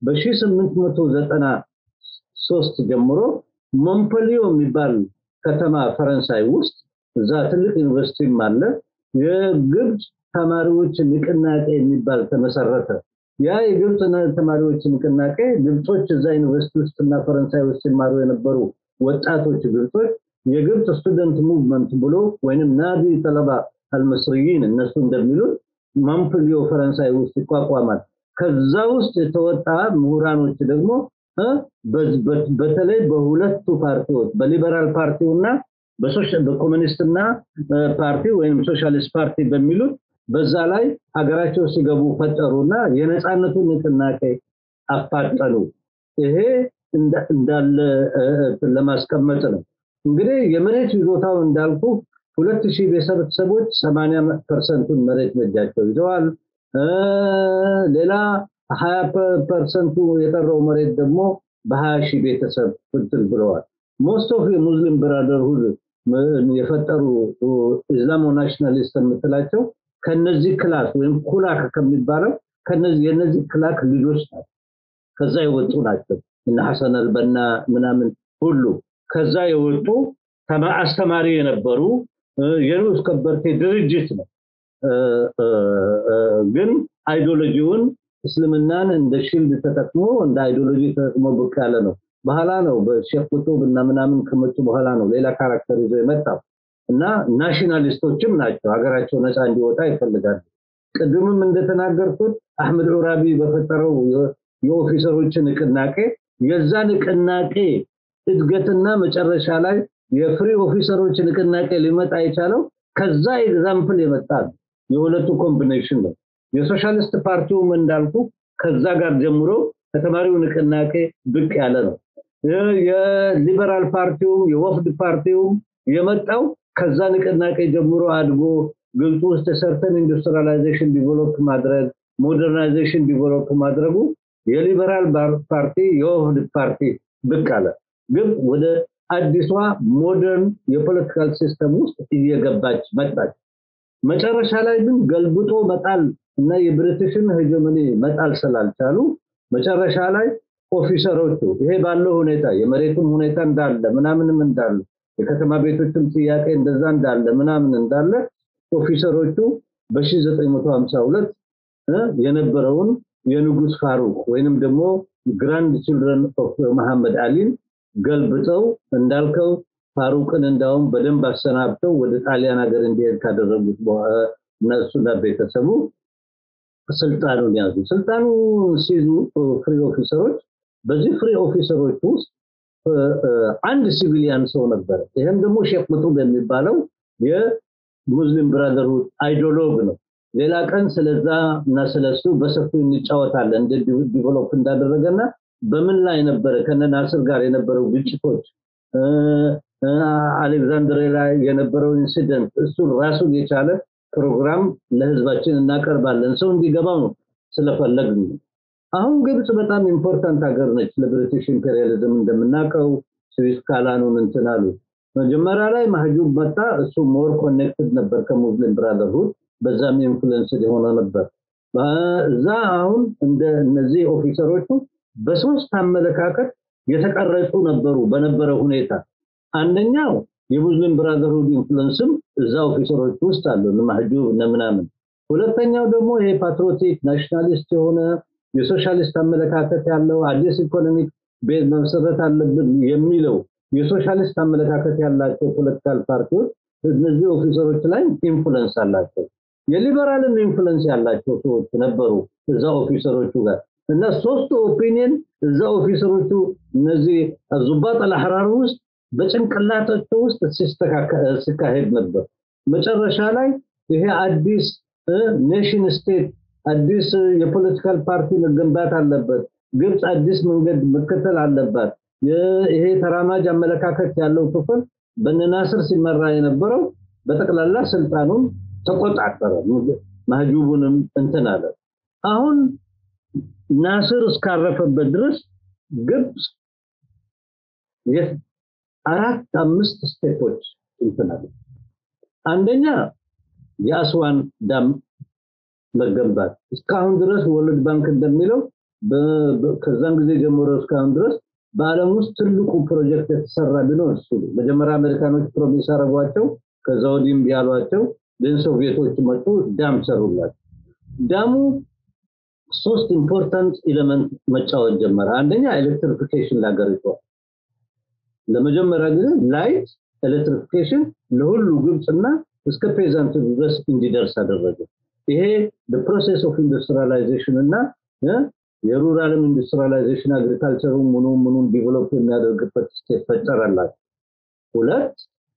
በ1893 ጀምሮ ሞንፔሊዮ የሚባል ከተማ ፈረንሳይ ውስጥ እዛ ትልቅ ዩኒቨርሲቲም አለ፣ የግብጽ ተማሪዎች ንቅናቄ የሚባል ተመሰረተ። ያ የግብጽ ተማሪዎች ንቅናቄ ግብጾች እዛ ዩኒቨርሲቲ ውስጥና ፈረንሳይ ውስጥ ሲማሩ የነበሩ ወጣቶች ግብጾች የግብጽ ስቱደንት ሙቭመንት ብሎ ወይንም ናዲ ጠለባ አልመስሪይን እነሱ እንደሚሉት ሞንፔሊዮ ፈረንሳይ ውስጥ ይቋቋማል። ከዛ ውስጥ የተወጣ ምሁራኖች ደግሞ በተለይ በሁለቱ ፓርቲዎች በሊበራል ፓርቲውና በኮሙኒስትና ፓርቲ ወይንም ሶሻሊስት ፓርቲ በሚሉት በዛ ላይ ሀገራቸው ሲገቡ ፈጠሩና የነጻነቱን ንቅናቄ አፋጠኑ። ይሄ እንዳለ ለማስቀመጥ ነው። እንግዲህ የመሬት ይዞታው እንዳልኩ 2000 ቤተሰቦች 80% መሬት በእጃቸው ይዘዋል። ሌላ 20% የቀረው መሬት ደግሞ በ20000 ቤተሰብ ፍትል ብለዋል። most of the muslim brotherhood የፈጠሩ ኢስላሞ ናሽናሊስት የምትላቸው ከነዚህ ክላስ ወይም ኩላክ ከሚባለው ከነዚህ የነዚህ ክላክ ልጆች ናቸው። ከዛ የወጡ ናቸው እና ሐሰን አልበና ምናምን ሁሉ ከዛ የወጡ አስተማሪ የነበሩ የሩስ ከበርቴ ድርጅት ነው። ግን አይዲዮሎጂውን እስልምናን እንደ ሺልድ ተጠቅሞ እንደ አይዲዮሎጂ ተጠቅሞ ብቅ ያለ ነው። በኋላ ነው በሼክ ቁጡብ እና ምናምን ከመጡ በኋላ ነው ሌላ ካራክተር ይዞ የመጣው እና ናሽናሊስቶችም ናቸው። ሀገራቸው ነፃ እንዲወጣ ይፈልጋሉ። ቅድምም እንደተናገርኩት አህመድ ዑራቢ በፈጠረው የኦፊሰሮች ንቅናቄ የዛ ንቅናቄ እድገትና መጨረሻ ላይ የፍሪ ኦፊሰሮች ንቅናቄ ሊመጣ የቻለው ከዛ ኤግዛምፕል የመጣው የሁለቱ ኮምቢኔሽን ነው። የሶሻሊስት ፓርቲውም እንዳልኩ ከዛ ጋር ጀምሮ ከተማሪው ንቅናቄ ብቅ ያለ ነው። የሊበራል ፓርቲው የወፍድ ፓርቲው የመጣው ከዛ ንቅናቄ ጀምሮ አድጎ ግብጽ ውስጥ ሰርተን ኢንዱስትሪያላይዜሽን ዲቨሎፕ ማድረግ ሞደርናይዜሽን ዲቨሎፕ ማድረጉ የሊበራል ፓርቲ የወፍድ ፓርቲ ብቅ አለ። ግን ወደ አዲሷ ሞደርን የፖለቲካል ሲስተም ውስጥ እየገባች መጣች። መጨረሻ ላይ ግን ገልብጦ መጣል እና የብሪቲሽን ሄጀሞኒ መጣል ስላልቻሉ መጨረሻ ላይ ኦፊሰሮቹ ይሄ ባለው ሁኔታ የመሬቱም ሁኔታ እንዳለ ምናምንም እንዳለ የከተማ ቤቶችም ጥያቄ እንደዛ እንዳለ ምናምን እንዳለ ኦፊሰሮቹ በ1952 የነበረውን የንጉስ ፋሩቅ ወይንም ደግሞ ግራንድ ቺልድረን ኦፍ መሐመድ አሊን ገልብጠው እንዳልከው ፋሩቅን እንዳውም በደንብ አሰናብተው ወደ ጣሊያን ሀገር እንዲሄድ ካደረጉት እነሱና ቤተሰቡ ስልጣኑን ያዙ። ስልጣኑ ሲይዙ ፍሪ ኦፊሰሮች በዚህ ፍሪ ኦፊሰሮች ውስጥ አንድ ሲቪሊያን ሰው ነበር። ይሄም ደግሞ ሼክ ቁጡብ የሚባለው የሙስሊም ብራዘርሁድ አይዲዮሎግ ነው። ሌላ ቀን ስለዛ እና ስለሱ በሰፊው እንጫወታለን እንደ ዲቨሎፕ እንዳደረገና በምን ላይ ነበር ከነናስር ጋር የነበረው ግጭቶች አሌክዛንድሪያ ላይ የነበረው ኢንሲደንት እሱ ራሱ የቻለ ፕሮግራም ለህዝባችን እናቀርባለን ሰው እንዲገባው ነው ስለፈለግን። አሁን ግብጽ በጣም ኢምፖርታንት ሀገር ነች ለብሪቲሽ ኢምፔሪያሊዝም እንደምናቀው ስዊስ ካላኑን እንትናሉ። መጀመሪያ ላይ ማህጁብ መጣ እሱ ሞር ኮኔክትድ ነበር ከሙስሊም ብራዘርሁድ በዛም ኢንፍሉዌንስ የሆነ ነበር። በዛ አሁን እነዚህ ኦፊሰሮቹ በሶስት አመለካከት የተቀረጹ ነበሩ በነበረው ሁኔታ። አንደኛው የሙስሊም ብራዘርሁድ ኢንፍሉዌንስም እዛ ኦፊሰሮች ውስጥ አሉ ማህጁብ እና ምናምን። ሁለተኛው ደግሞ ይሄ ፓትሪዮቲክ ናሽናሊስት የሆነ የሶሻሊስት አመለካከት ያለው አዲስ ኢኮኖሚክ ቤዝ መሰረት አለብን የሚለው የሶሻሊስት አመለካከት ያላቸው ፖለቲካል ፓርቲዎች እነዚህ ኦፊሰሮች ላይ ኢንፍሉዌንስ አላቸው የሊበራልም ኢንፍሉዌንስ ያላቸው ሰዎች ነበሩ እዛ ኦፊሰሮቹ ጋር እና ሶስቱ ኦፒኒየን እዛ ኦፊሰሮቹ እነዚህ ዙባጥ አልአህራር ውስጥ በጭንቅላታቸው ውስጥ ሲካሄድ ነበር መጨረሻ ላይ ይሄ አዲስ ኔሽን ስቴት አዲስ የፖለቲካል ፓርቲ መገንባት አለበት ግብጽ አዲስ መንገድ መከተል አለባት ይሄ ተራማጅ አመለካከት ያለው ክፍል በነናስር ሲመራ የነበረው በተቀላላ ስልጣኑን ተቆጣጠረ ማህጁቡንም እንትን አለ አሁን ናስር እስካረፈበት ድረስ ግብጽ የአራት አምስት ስቴፖች እንትን አለ አንደኛ የአስዋን ዳም መገንባት እስካሁን ድረስ ወርልድ ባንክ እንደሚለው ከዛን ጊዜ ጀምሮ እስካሁን ድረስ በአለም ውስጥ ትልቁ ፕሮጀክት የተሰራ ቢኖር እሱ መጀመሪያ አሜሪካኖች ፕሮሚስ አረጋቸው ከዛ ወዲህም ቢያሏቸው ሶቪየቶች መጡ ዳም ሰሩላቸው ዳሙ ሶስት ኢምፖርታንት ኤሌመንት መጫወት ጀመረ አንደኛ ኤሌክትሪፊኬሽን ላገሪቷ ለመጀመሪያ ጊዜ ላይት ኤሌክትሪፊኬሽን ለሁሉ ግብጽና እስከ ፔዛንት ድረስ እንዲደርስ አደረገ ይሄ the process of industrialization እና የሩራል ኢንዱስትሪላይዜሽን አግሪካልቸሩ ምኑን ዲቨሎፕ የሚያደርግበት ስቴፕ ፈጠረላቸው ሁለት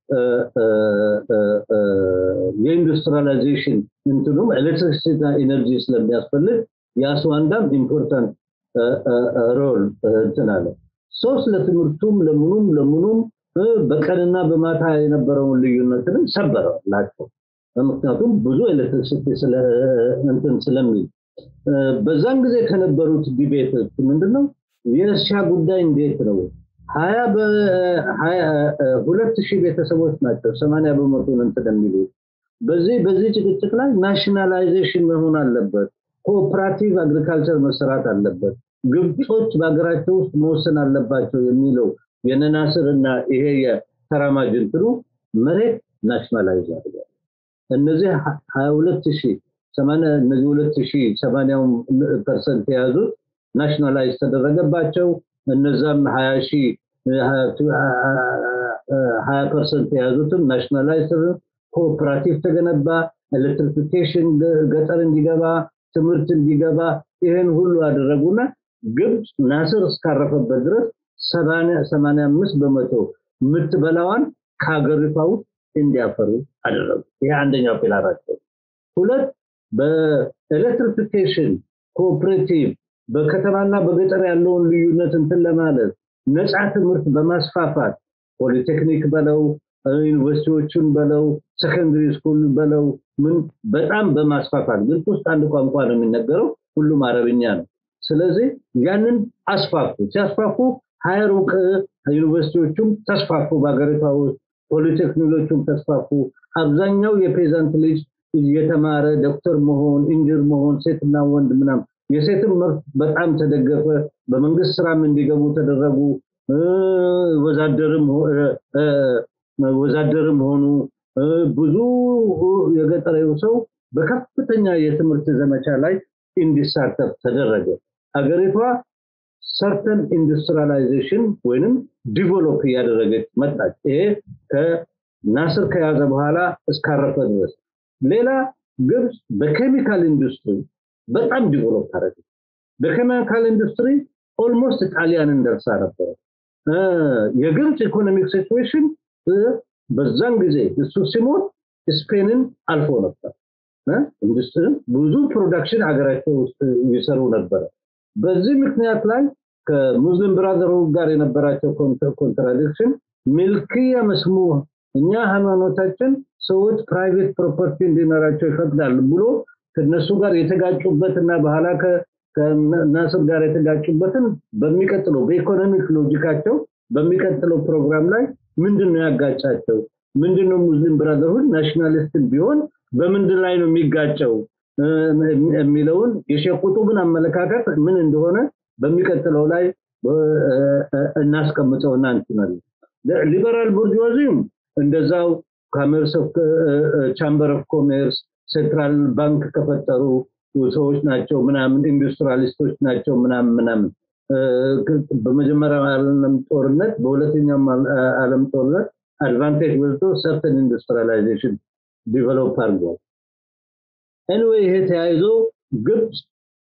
የኢንዱስትሪላይዜሽን እንትኑም ኤሌክትሪሲቲ ኤነርጂ ስለሚያስፈልግ የአስዋን ዳም ኢምፖርታንት ሮል እንትናለ ሶስት ለትምህርቱም ለምኑም በቀንና በማታ የነበረውን ልዩነትን ሰበረላቸው ምክንያቱም ብዙ ኤሌክትሪሲቲ እንትን ስለሚል በዛን ጊዜ ከነበሩት ዲቤቶች ምንድነው የእርሻ ጉዳይ እንዴት ነው 2000 ቤተሰቦች ናቸው 80% እንትን የሚሉ በዚህ ጭቅጭቅ ላይ ናሽናላይዜሽን መሆን አለበት ኮኦፐሬቲቭ አግሪካልቸር መስራት አለበት ግብጾች በአገራቸው ውስጥ መወሰን አለባቸው የሚለው የነናስርና ይሄ የተራማጅ እንትኑ መሬት ናሽናላይዝ አድርጓል እነዚህ 22080 እነዚህ 2080% የያዙት ናሽናላይዝ ተደረገባቸው እነዛም 20% የያዙትም ናሽናላይዝ ኮኦፐሬቲቭ ተገነባ ኤሌክትሪፊኬሽን ገጠር እንዲገባ ትምህርት እንዲገባ ይሄን ሁሉ አደረጉና ግብጽ ናስር እስካረፈበት ድረስ 85% ምትበላዋን ካገሪታው እንዲያፈሩ አደረጉ ይሄ አንደኛው ፒላራቸው ሁለት በኤሌክትሪፊኬሽን ኮኦፐሬቲቭ በከተማና በገጠር ያለውን ልዩነት እንትን ለማለት ነፃ ትምህርት በማስፋፋት ፖሊቴክኒክ በለው ዩኒቨርሲቲዎችን በለው ሰከንደሪ ስኩል በለው ምን በጣም በማስፋፋት ግን ውስጥ አንድ ቋንቋ ነው የሚነገረው ሁሉም አረብኛ ነው ስለዚህ ያንን ሲያስፋፉ ሃይሩቅ ዩኒቨርሲቲዎችም ተስፋፉ በአገሪታው ፖሊቴክኒኮችም ተስፋፉ አብዛኛው የፔዛንት ልጅ እየተማረ ዶክተር መሆን ኢንጂነር መሆን ሴትና ወንድ ምናም የሴትም በጣም ተደገፈ በመንግስት ስራም እንዲገቡ ተደረጉ ወዛደርም ሆኑ ብዙ የገጠሬው ሰው በከፍተኛ የትምህርት ዘመቻ ላይ እንዲሳተፍ ተደረገ አገሪቷ ሰርተን ኢንዱስትሪላይዜሽን ወይንም ዲቨሎፕ ያደረገች መጣች ይሄ ከናስር ከያዘ በኋላ እስካረፈ ድረስ ሌላ ግብጽ በኬሚካል ኢንዱስትሪ በጣም ዲቨሎፕ አደረገች በኬሚካል ኢንዱስትሪ ኦልሞስት ጣሊያን እንደርሳ ነበር የግብጽ ኢኮኖሚክ ሲቹዌሽን በዛን ጊዜ እሱ ሲሞት ስፔንን አልፎ ነበር ኢንዱስትሪ ብዙ ፕሮዳክሽን አገራቸው ውስጥ ይሰሩ ነበር በዚህ ምክንያት ላይ ከሙስሊም ብራዘርሁድ ጋር የነበራቸው ኮንትራዲክሽን ሚልኪያ መስሙህ እኛ ሃይማኖታችን ሰዎች ፕራይቬት ፕሮፐርቲ እንዲኖራቸው ይፈቅዳል ብሎ ከነሱ ጋር የተጋጩበትና በኋላ ከናስር ጋር የተጋጩበትን በሚቀጥለው በኢኮኖሚክ ሎጂካቸው በሚቀጥለው ፕሮግራም ላይ ምንድነው ያጋጫቸው ምንድነው ሙስሊም ብራዘርሁድ ናሽናሊስት ቢሆን በምንድን ላይ ነው የሚጋጨው የሚለውን የሸቁጡ ግን አመለካከት ምን እንደሆነ በሚቀጥለው ላይ እናስቀምጠውና እንትናል ሊበራል ቡርጁዋዚም እንደዛው ኮመርስ ኦፍ ቻምበር ኦፍ ኮመርስ ሴንትራል ባንክ ከፈጠሩ ሰዎች ናቸው ምናምን ኢንዱስትሪያሊስቶች ናቸው ምናምን በመጀመሪያው ዓለም ጦርነት በሁለተኛው ዓለም ጦርነት አድቫንቴጅ ወልቶ ሰርተን ኢንዱስትሪያላይዜሽን ዲቨሎፕ አድርጓል anyway ይሄ ተያይዞ ግብጽ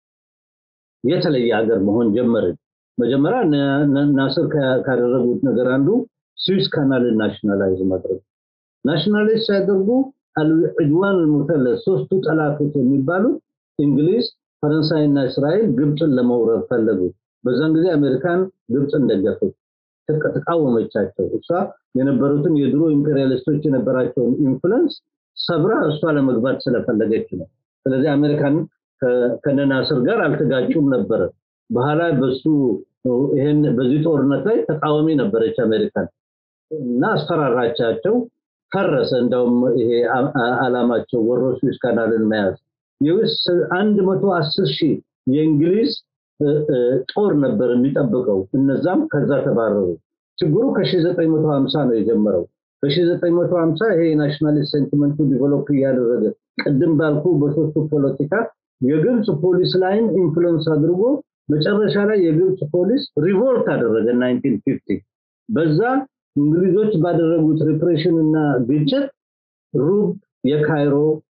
የተለየ ሀገር መሆን ጀመረች መጀመሪያ ናስር ካደረጉት ነገር አንዱ ስዊስ ካናል ናሽናላይዝ ማድረግ ናሽናላይዝ ሲያደርጉ አልዕድዋን المثلث ሶስቱ ጠላቶች የሚባሉ እንግሊዝ ፈረንሳይና እስራኤል ግብጽን ለመውረር ፈለጉ በዛን ጊዜ አሜሪካን ግብጽን ደገፉ ተቃወመቻቸው እሷ የነበሩትን የድሮ ኢምፔሪያሊስቶች የነበራቸውን ኢንፍሉዌንስ ሰብራ እሷ ለመግባት ስለፈለገች ነው ስለዚህ አሜሪካን ከነናስር ጋር አልተጋጩም ነበር በኋላ በሱ ይሄን በዚህ ጦርነት ላይ ተቃዋሚ ነበረች አሜሪካን እና አስፈራራቻቸው ፈረሰ እንደውም ይሄ አላማቸው ወሮ ስዊስ ካናልን መያዝ የውስ 110,000 የእንግሊዝ ጦር ነበር የሚጠብቀው እነዛም ከዛ ተባረሩ ችግሩ ከ1950 ነው የጀመረው በ1950 ይሄ ናሽናሊስት ሴንቲመንቱ ዲቨሎፕ ያደረገ ቀደም ባልኩ በሶስቱ ፖለቲካ የግብጽ ፖሊስ ላይን ኢንፍሉዌንስ አድርጎ መጨረሻ ላይ የግብጽ ፖሊስ ሪቮልት አደረገ 1950 በዛ እንግሊዞች ባደረጉት ሪፕሬሽን እና ግጭት ሩብ የካይሮ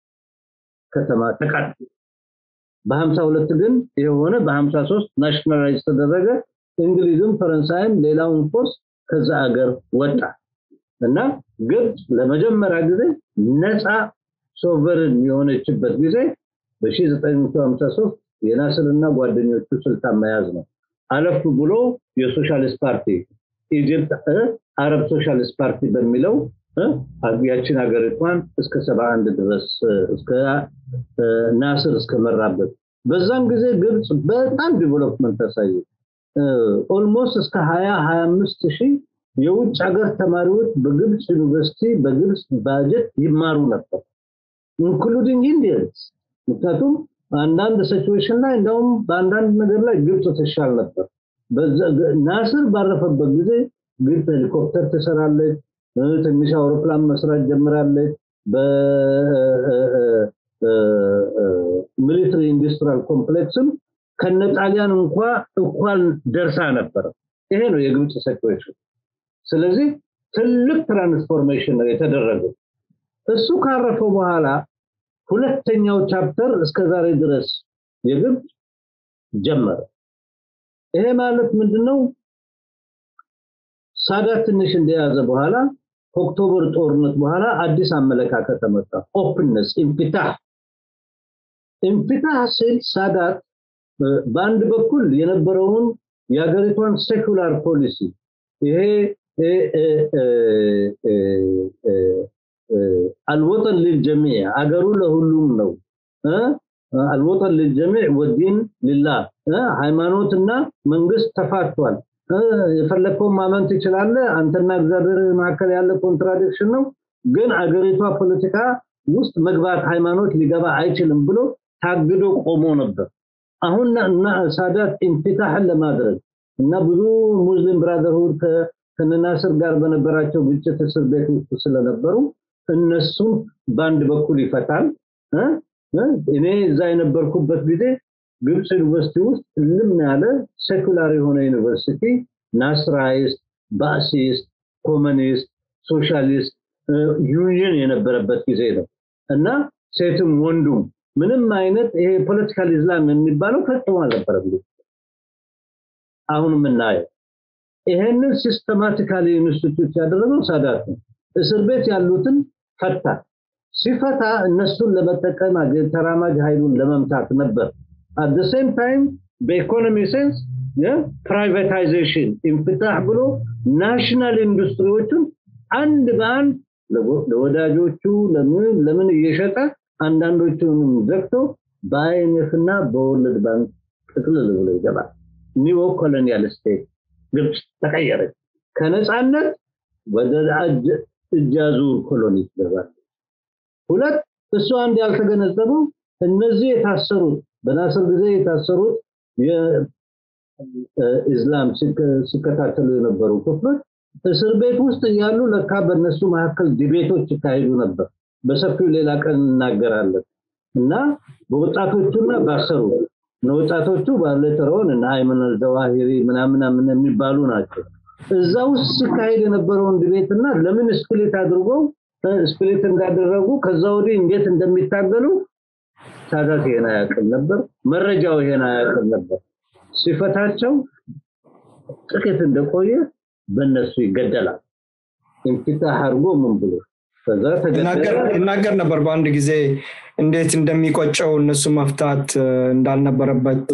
ከተማ ተቃጠለ በ52 ግን የሆነ በ53 ናሽናላይዝ ተደረገ እንግሊዝም ፈረንሳይም ሌላውን ፎርስ ከዛ ሀገር ወጣ እና ግብጽ ለመጀመሪያ ጊዜ ነፃ ሶቨረን የሆነችበት ጊዜ በ1953 የናስርና ጓደኞቹ ስልጣን መያዝ ነው አለፍ ብሎ የሶሻሊስት ፓርቲ ኢጂፕት አረብ ሶሻሊስት ፓርቲ በሚለው አብያችን ሀገሪቷን እስከ 71 ድረስ እስከ ናስር እስከመራበት በዛን ጊዜ ግብጽ በጣም ዲቨሎፕመንት ታሳየ ኦልሞስት እስከ 20-25,000 የውጭ ሀገር ተማሪዎች በግብጽ ዩኒቨርሲቲ በግብጽ ባጀት ይማሩ ነበር ኢንክሉዲንግ ኢንዲያንስ ምክንያቱም አንዳንድ ሲቹዌሽን ላይ እንደውም በአንዳንድ ነገር ላይ ግብጽ ተሻል ነበር ናስር ባረፈበት ጊዜ ግብጽ ሄሊኮፕተር ተሰራለች ትንሽ አውሮፕላን መስራት ጀምራለች በሚሊተሪ ኢንዱስትሪያል ኮምፕሌክስም ከነጣሊያን እንኳን ደርሳ ነበር ይሄ ነው የግብጽ ሲቹዌሽን ስለዚህ ትልቅ ትራንስፎርሜሽን ነው የተደረገው እሱ ካረፈው በኋላ ሁለተኛው ቻፕተር እስከ ዛሬ ድረስ የግብጽ ጀመረ ይሄ ማለት ምንድነው ሳዳት ትንሽ እንደያዘ በኋላ ኦክቶበር ጦርነት በኋላ አዲስ አመለካከት ተመጣ ኦፕንነስ ኢንፊታህ ሲል ሳዳት በአንድ በኩል የነበረውን የሀገሪቷን ሴኩላር ፖሊሲ ይሄ الوطن للجميع አገሩ ለሁሉም ነው الوطن للجميع والدين لله ሃይማኖትና መንግስት ተፋቷል የፈለከው ማመን ትችላለህ አንተና እግዚአብሔር መካከል ያለ ኮንትራዲክሽን ነው ግን አገሪቷ ፖለቲካ ውስጥ መግባት ሃይማኖት ሊገባ አይችልም ብሎ ታግዶ ቆሞ ነበር አሁን ሳዳት ኢንፊታህ ለማድረግ እና ብዙ ሙስሊም ብራዘርሁድ ከነናስር ጋር በነበራቸው ግጭት እስር ቤት ውስጥ ስለነበሩ እነሱም ባንድ በኩል ይፈታል እኔ እዛ የነበርኩበት ጊዜ ግብጽ ዩኒቨርሲቲ ውስጥ ልም ያለ ሴኩላር የሆነ ዩኒቨርሲቲ ናስራይስት ባሲስት ኮሙኒስት ሶሻሊስት ዩኒየን የነበረበት ጊዜ ነው እና ሴትም ወንዱም ምንም አይነት ይሄ ፖለቲካል ኢስላም የሚባለው ፈጽሞ አልነበረም አሁን ምናየው ይሄንን ሲስተማቲካሊ ኢንስቲትዩት ያደረገው ሳዳት ነው እስር ቤት ያሉትን ፈታ ሲፈታ እነሱን ለመጠቀም ተራማጅ ኃይሉን ለመምታት ነበር at the same time በኢኮኖሚ ሴንስ የፕራይቬታይዜሽን ኢንፍታህ ብሎ ናሽናል ኢንዱስትሪዎችን አንድ በአንድ ለወዳጆቹ ለምን እየሸጠ አንዳንዶቹንም ዘግቶ በአይኤምኤፍና በወርልድ ባንክ ጥቅልል ብሎ ይገባል ኒው ኮሎኒያል ስቴት ግብጽ ተቀየረች ከነጻነት ወደ እጃዙር ኮሎኒ ተባለ ሁለት እሱ አንድ ያልተገነዘቡ እነዚህ የታሰሩት በናስር ጊዜ የታሰሩት የኢስላም ሲከታተሉ የነበሩ ክፍሎች እስር ቤት ውስጥ ያሉ ለካ በእነሱ መካከል ዲቤቶች ይካሄዱ ነበር በሰፊው ሌላ ቀን እናገራለን እና በወጣቶቹና ባሰሩ ነው ወጣቶቹ ባለተሮን እና አይመን ዘዋሂሪ ምናምን የሚባሉ ናቸው እዛው ሲካሄድ የነበረውን ዲቤትና ለምን ስፕሊት እንዳደረጉ ከዛው ወዲህ እንዴት እንደሚታገሉ ሳዳት የና ያቀል ነበር መረጃው የና ያቀል ነበር ሲፈታቸው ጥቂት እንደቆየ በእነሱ ይገደላል እንፍታህ አርጎ ምን ብሎ ከዛ ተናገር ነበር በአንድ ጊዜ እንዴት እንደሚቆጨው እነሱ መፍታት እንዳልነበረበት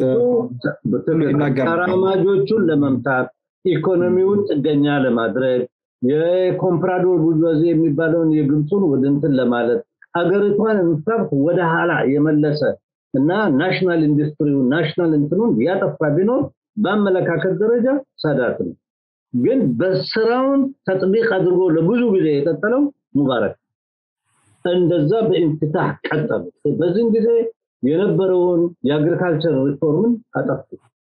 ተራማጆቹን ለመምታት ኢኮኖሚውን ጥገኛ ለማድረግ የኮምፕራዶር ቡርዥዋዚ የሚባለውን የግብፁን ወደንትን ለማለት ሀገሪቷን እንፍታህ ወደ ኋላ የመለሰ እና ናሽናል ኢንዱስትሪው ናሽናል እንትኑን ያጠፋ ቢኖር በአመለካከት ደረጃ ሳዳት ነው ግን በስራውን ተጥቢቅ አድርጎ ለብዙ ጊዜ የቀጠለው ሙባረክ እንደዛ በእንፍታህ ቀጠሉ በዚህ ጊዜ የነበረውን የአግሪካልቸር ሪፎርምን አጠፉ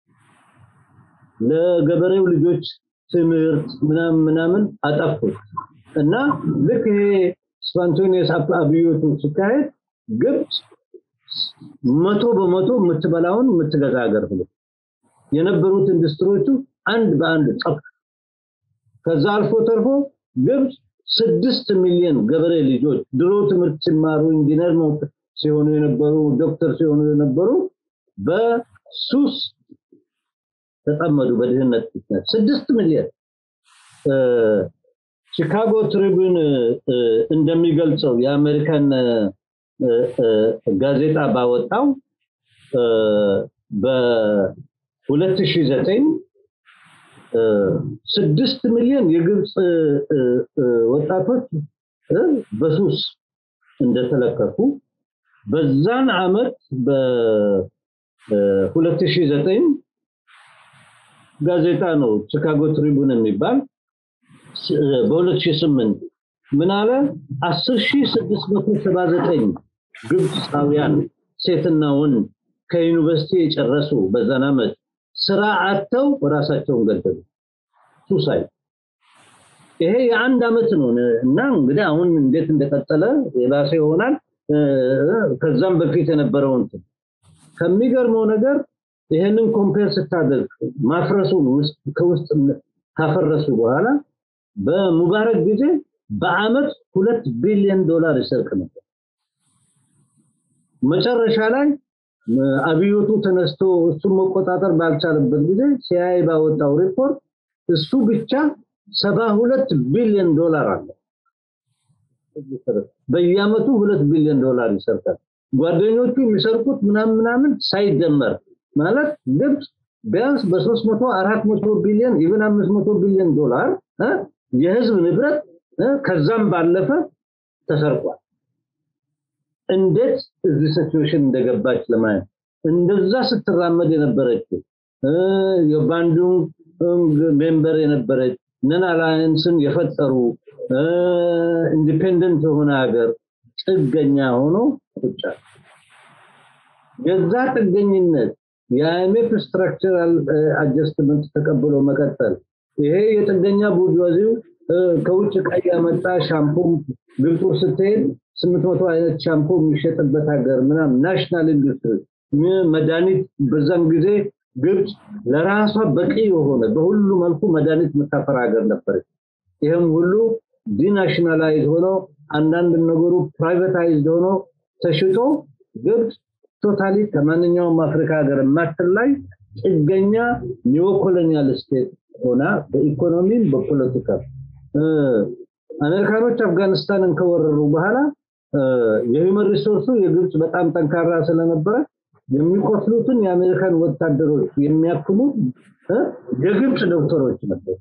ለገበሬው ልጆች ትምህርት ምናምን አጠፉ እና ልክ ስፖንታኒየስ አብዮቱ ሲካሄድ ግብጽ 100% የምትበላውን የምትገዛ ሀገር ሆነ የነበሩት ኢንዱስትሪዎቹ አንድ በአንድ ጠፉ ከዛ አልፎ ተርፎ ግብጽ 6 ሚሊዮን ገበሬ ልጆች ድሮ ትምህርት ሲማሩ ኢንጂነር ነው ሲሆኑ የነበሩ ዶክተር ሲሆኑ የነበሩ በሱስ ተጠመዱ በድህነት ምክንያት 6 ሚሊዮን ቺካጎ ትሪቡን እንደሚገልጸው የአሜሪካን ጋዜጣ ባወጣው በ2009 6 ሚሊዮን የግብጽ ወጣቶች በሱስ እንደተለከፉ በዛን አመት በ2009 ጋዜጣ ነው ቺካጎ ትሪቡን የሚባል በ2008 ምን አለ 10679 ግብጻውያን ሴትና ወንድ ከዩኒቨርሲቲ የጨረሱ በዛን አመት ስራ አጥተው ራሳቸውን ገደሉ ሱሳይድ ይሄ የአንድ አመት ነው እና እንግዲህ አሁን እንዴት እንደቀጠለ የባሰ ይሆናል ከዛም በፊት የነበረው እንትን ከሚገርመው ነገር ይሄንን ኮምፔር ስታደርግ ማፍረሱ ከውስጥ ካፈረሱ በኋላ በሙባረክ ጊዜ በአመት 2 ቢሊዮን ዶላር ይሰርቅ ነበር መጨረሻ ላይ አብዮቱ ተነስቶ እሱ መቆጣጠር ባልቻለበት ጊዜ ሲአይኤ ባወጣው ሪፖርት እሱ ብቻ 72 ቢሊዮን ዶላር አለ በየአመቱ 2 ቢሊዮን ዶላር ይሰርቃል ጓደኞቹ የሚሰርቁት ምናምን ሳይደመር ማለት ግብጽ ቢያንስ በ300 400 ቢሊዮን even 500 ቢሊዮን ዶላር የህዝብ ንብረት ከዛም ባለፈ ተሰርቋል እንዴት እዚህ ሲቹዌሽን እንደገባች ለማየት እንደዛ ስትራመድ የነበረችው የባንዱንግ ሜምበር የነበረች ነን አላየንስን የፈጠሩ ኢንዲፔንደንት ሆነ ሀገር ጥገኛ ሆኖ ቁጭ የዛ ጥገኝነት የአይኤምኤፍ ስትራክቸራል አጀስትመንት ተቀብሎ መቀጠል ይሄ የጥገኛ ቡርዥዋዚው ከውጭ ቀይ ያመጣ ሻምፖ ግብጽ ስትሄድ 800 አይነት ሻምፖ የሚሸጥበት ሀገር ምናምን ናሽናል ኢንዱስትሪ መድኃኒት በዛን ጊዜ ግብጽ ለራሷ በቂ የሆነ በሁሉ መልኩ መድኃኒት መታፈራ ሀገር ነበረች ይሄም ሁሉ ዲናሽናላይዝ ሆኖ አንዳንድ ነገሩ ፕራይቬታይዝድ ሆኖ ተሽጦ ግብጽ ቶታሊ ከማንኛውም አፍሪካ ሀገር ማጥላይ ጥገኛ ኒዮኮሎኒያል ስቴት ሆና በኢኮኖሚም በፖለቲካ አሜሪካኖች አፍጋኒስታንን ከወረሩ በኋላ የሂውመን ሪሶርሱ የግብጽ በጣም ጠንካራ ስለነበረ የሚቆስሉትን የአሜሪካን ወታደሮች የሚያክሙ የግብጽ ዶክተሮች ነበሩ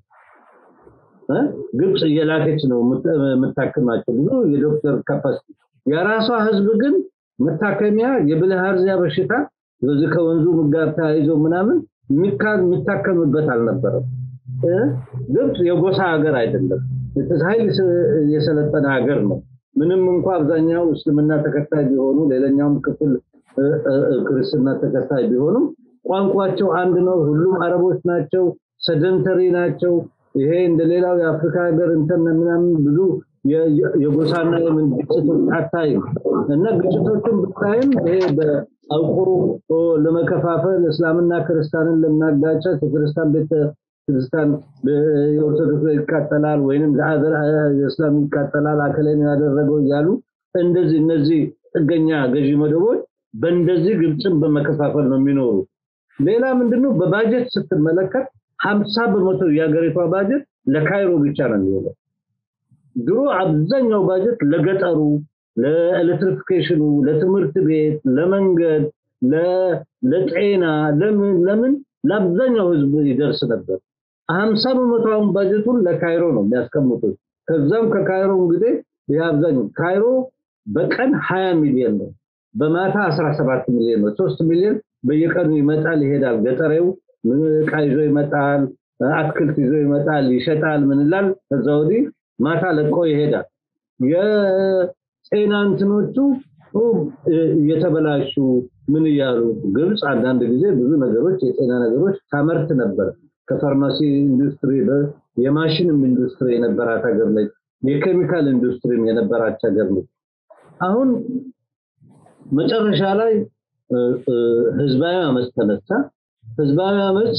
ግብጽ የላከች ነው መታከማቸው ብዙ የዶክተር ካፓሲቲ የራሷ ህዝብ ግን መታከሚያ የብልሃርዚያ በሽታ ለዚህ ከወንዙ ጋር ታይዞ ምናምን የሚታከምበት አልነበረም ግብጽ የጎሳ ሀገር አይደለም የተሳይል የሰለጠነ ሀገር ነው ምንም እንኳን አብዛኛው እስልምና ተከታይ ቢሆኑ ሌላኛውም ክፍል ክርስትና ተከታይ ቢሆኑ ቋንቋቸው አንድ ነው ሁሉም አረቦች ናቸው ሰደንተሪ ናቸው ይሄ እንደሌላው የአፍሪካ ሀገር እንትን ምናምን ብዙ የጎሳና የምን ግጭቶች አታይም እና ግጭቶችን ብታይም ይሄ በአውቆ ለመከፋፈል እስላምና ክርስቲያንን ለማጋጨት የክርስቲያን ቤተ ክርስቲያን የኦርቶዶክስ ይቃጠላል ወይንም የእስላም ይቃጠላል አከለን ያደረገው ያሉ እንደዚህ እነዚህ ጥገኛ ገዢ መደቦች በእንደዚህ ግብጽን በመከፋፈል ነው የሚኖሩ ሌላ ምንድነው በባጀት ስትመለከት 50% የሀገሪቷ ባጀት ለካይሮ ብቻ ነው የሚውለው ድሮ አብዛኛው ባጀት ለገጠሩ ለኤሌክትሪፊኬሽኑ ለትምህርት ቤት ለመንገድ ለጤና ለምን ለአብዛኛው ህዝብ ይደርስ ነበር 50% ባጀቱን ለካይሮ ነው የሚያስቀምጡት ከዛም ከካይሮ እንግዲህ ያብዛኛው ካይሮ በቀን 20 ሚሊዮን ነው በማታ 17 ሚሊዮን ነው 3 ሚሊዮን በየቀኑ ይመጣል ይሄዳል ገጠሬው ምን ቃይዞ ይመጣል አትክልት ይዞ ይመጣል ይሸጣል ምን ይላል ከዛውዲ ማታ ለቆ ይሄዳል የጤና እንትኖቹ የተበላሹ ምን ይያሉ ግብጽ አንዳንድ ጊዜ ብዙ ነገሮች የጤና ነገሮች ታመርት ነበር ከፋርማሲ ኢንዱስትሪ የማሽን ኢንዱስትሪ የነበራት ሀገር ላይ የኬሚካል ኢንዱስትሪ የነበራት ሀገር ነው አሁን መጨረሻ ላይ ህዝባዊ አመጽ ተነሳ ህዝባዊ አመጽ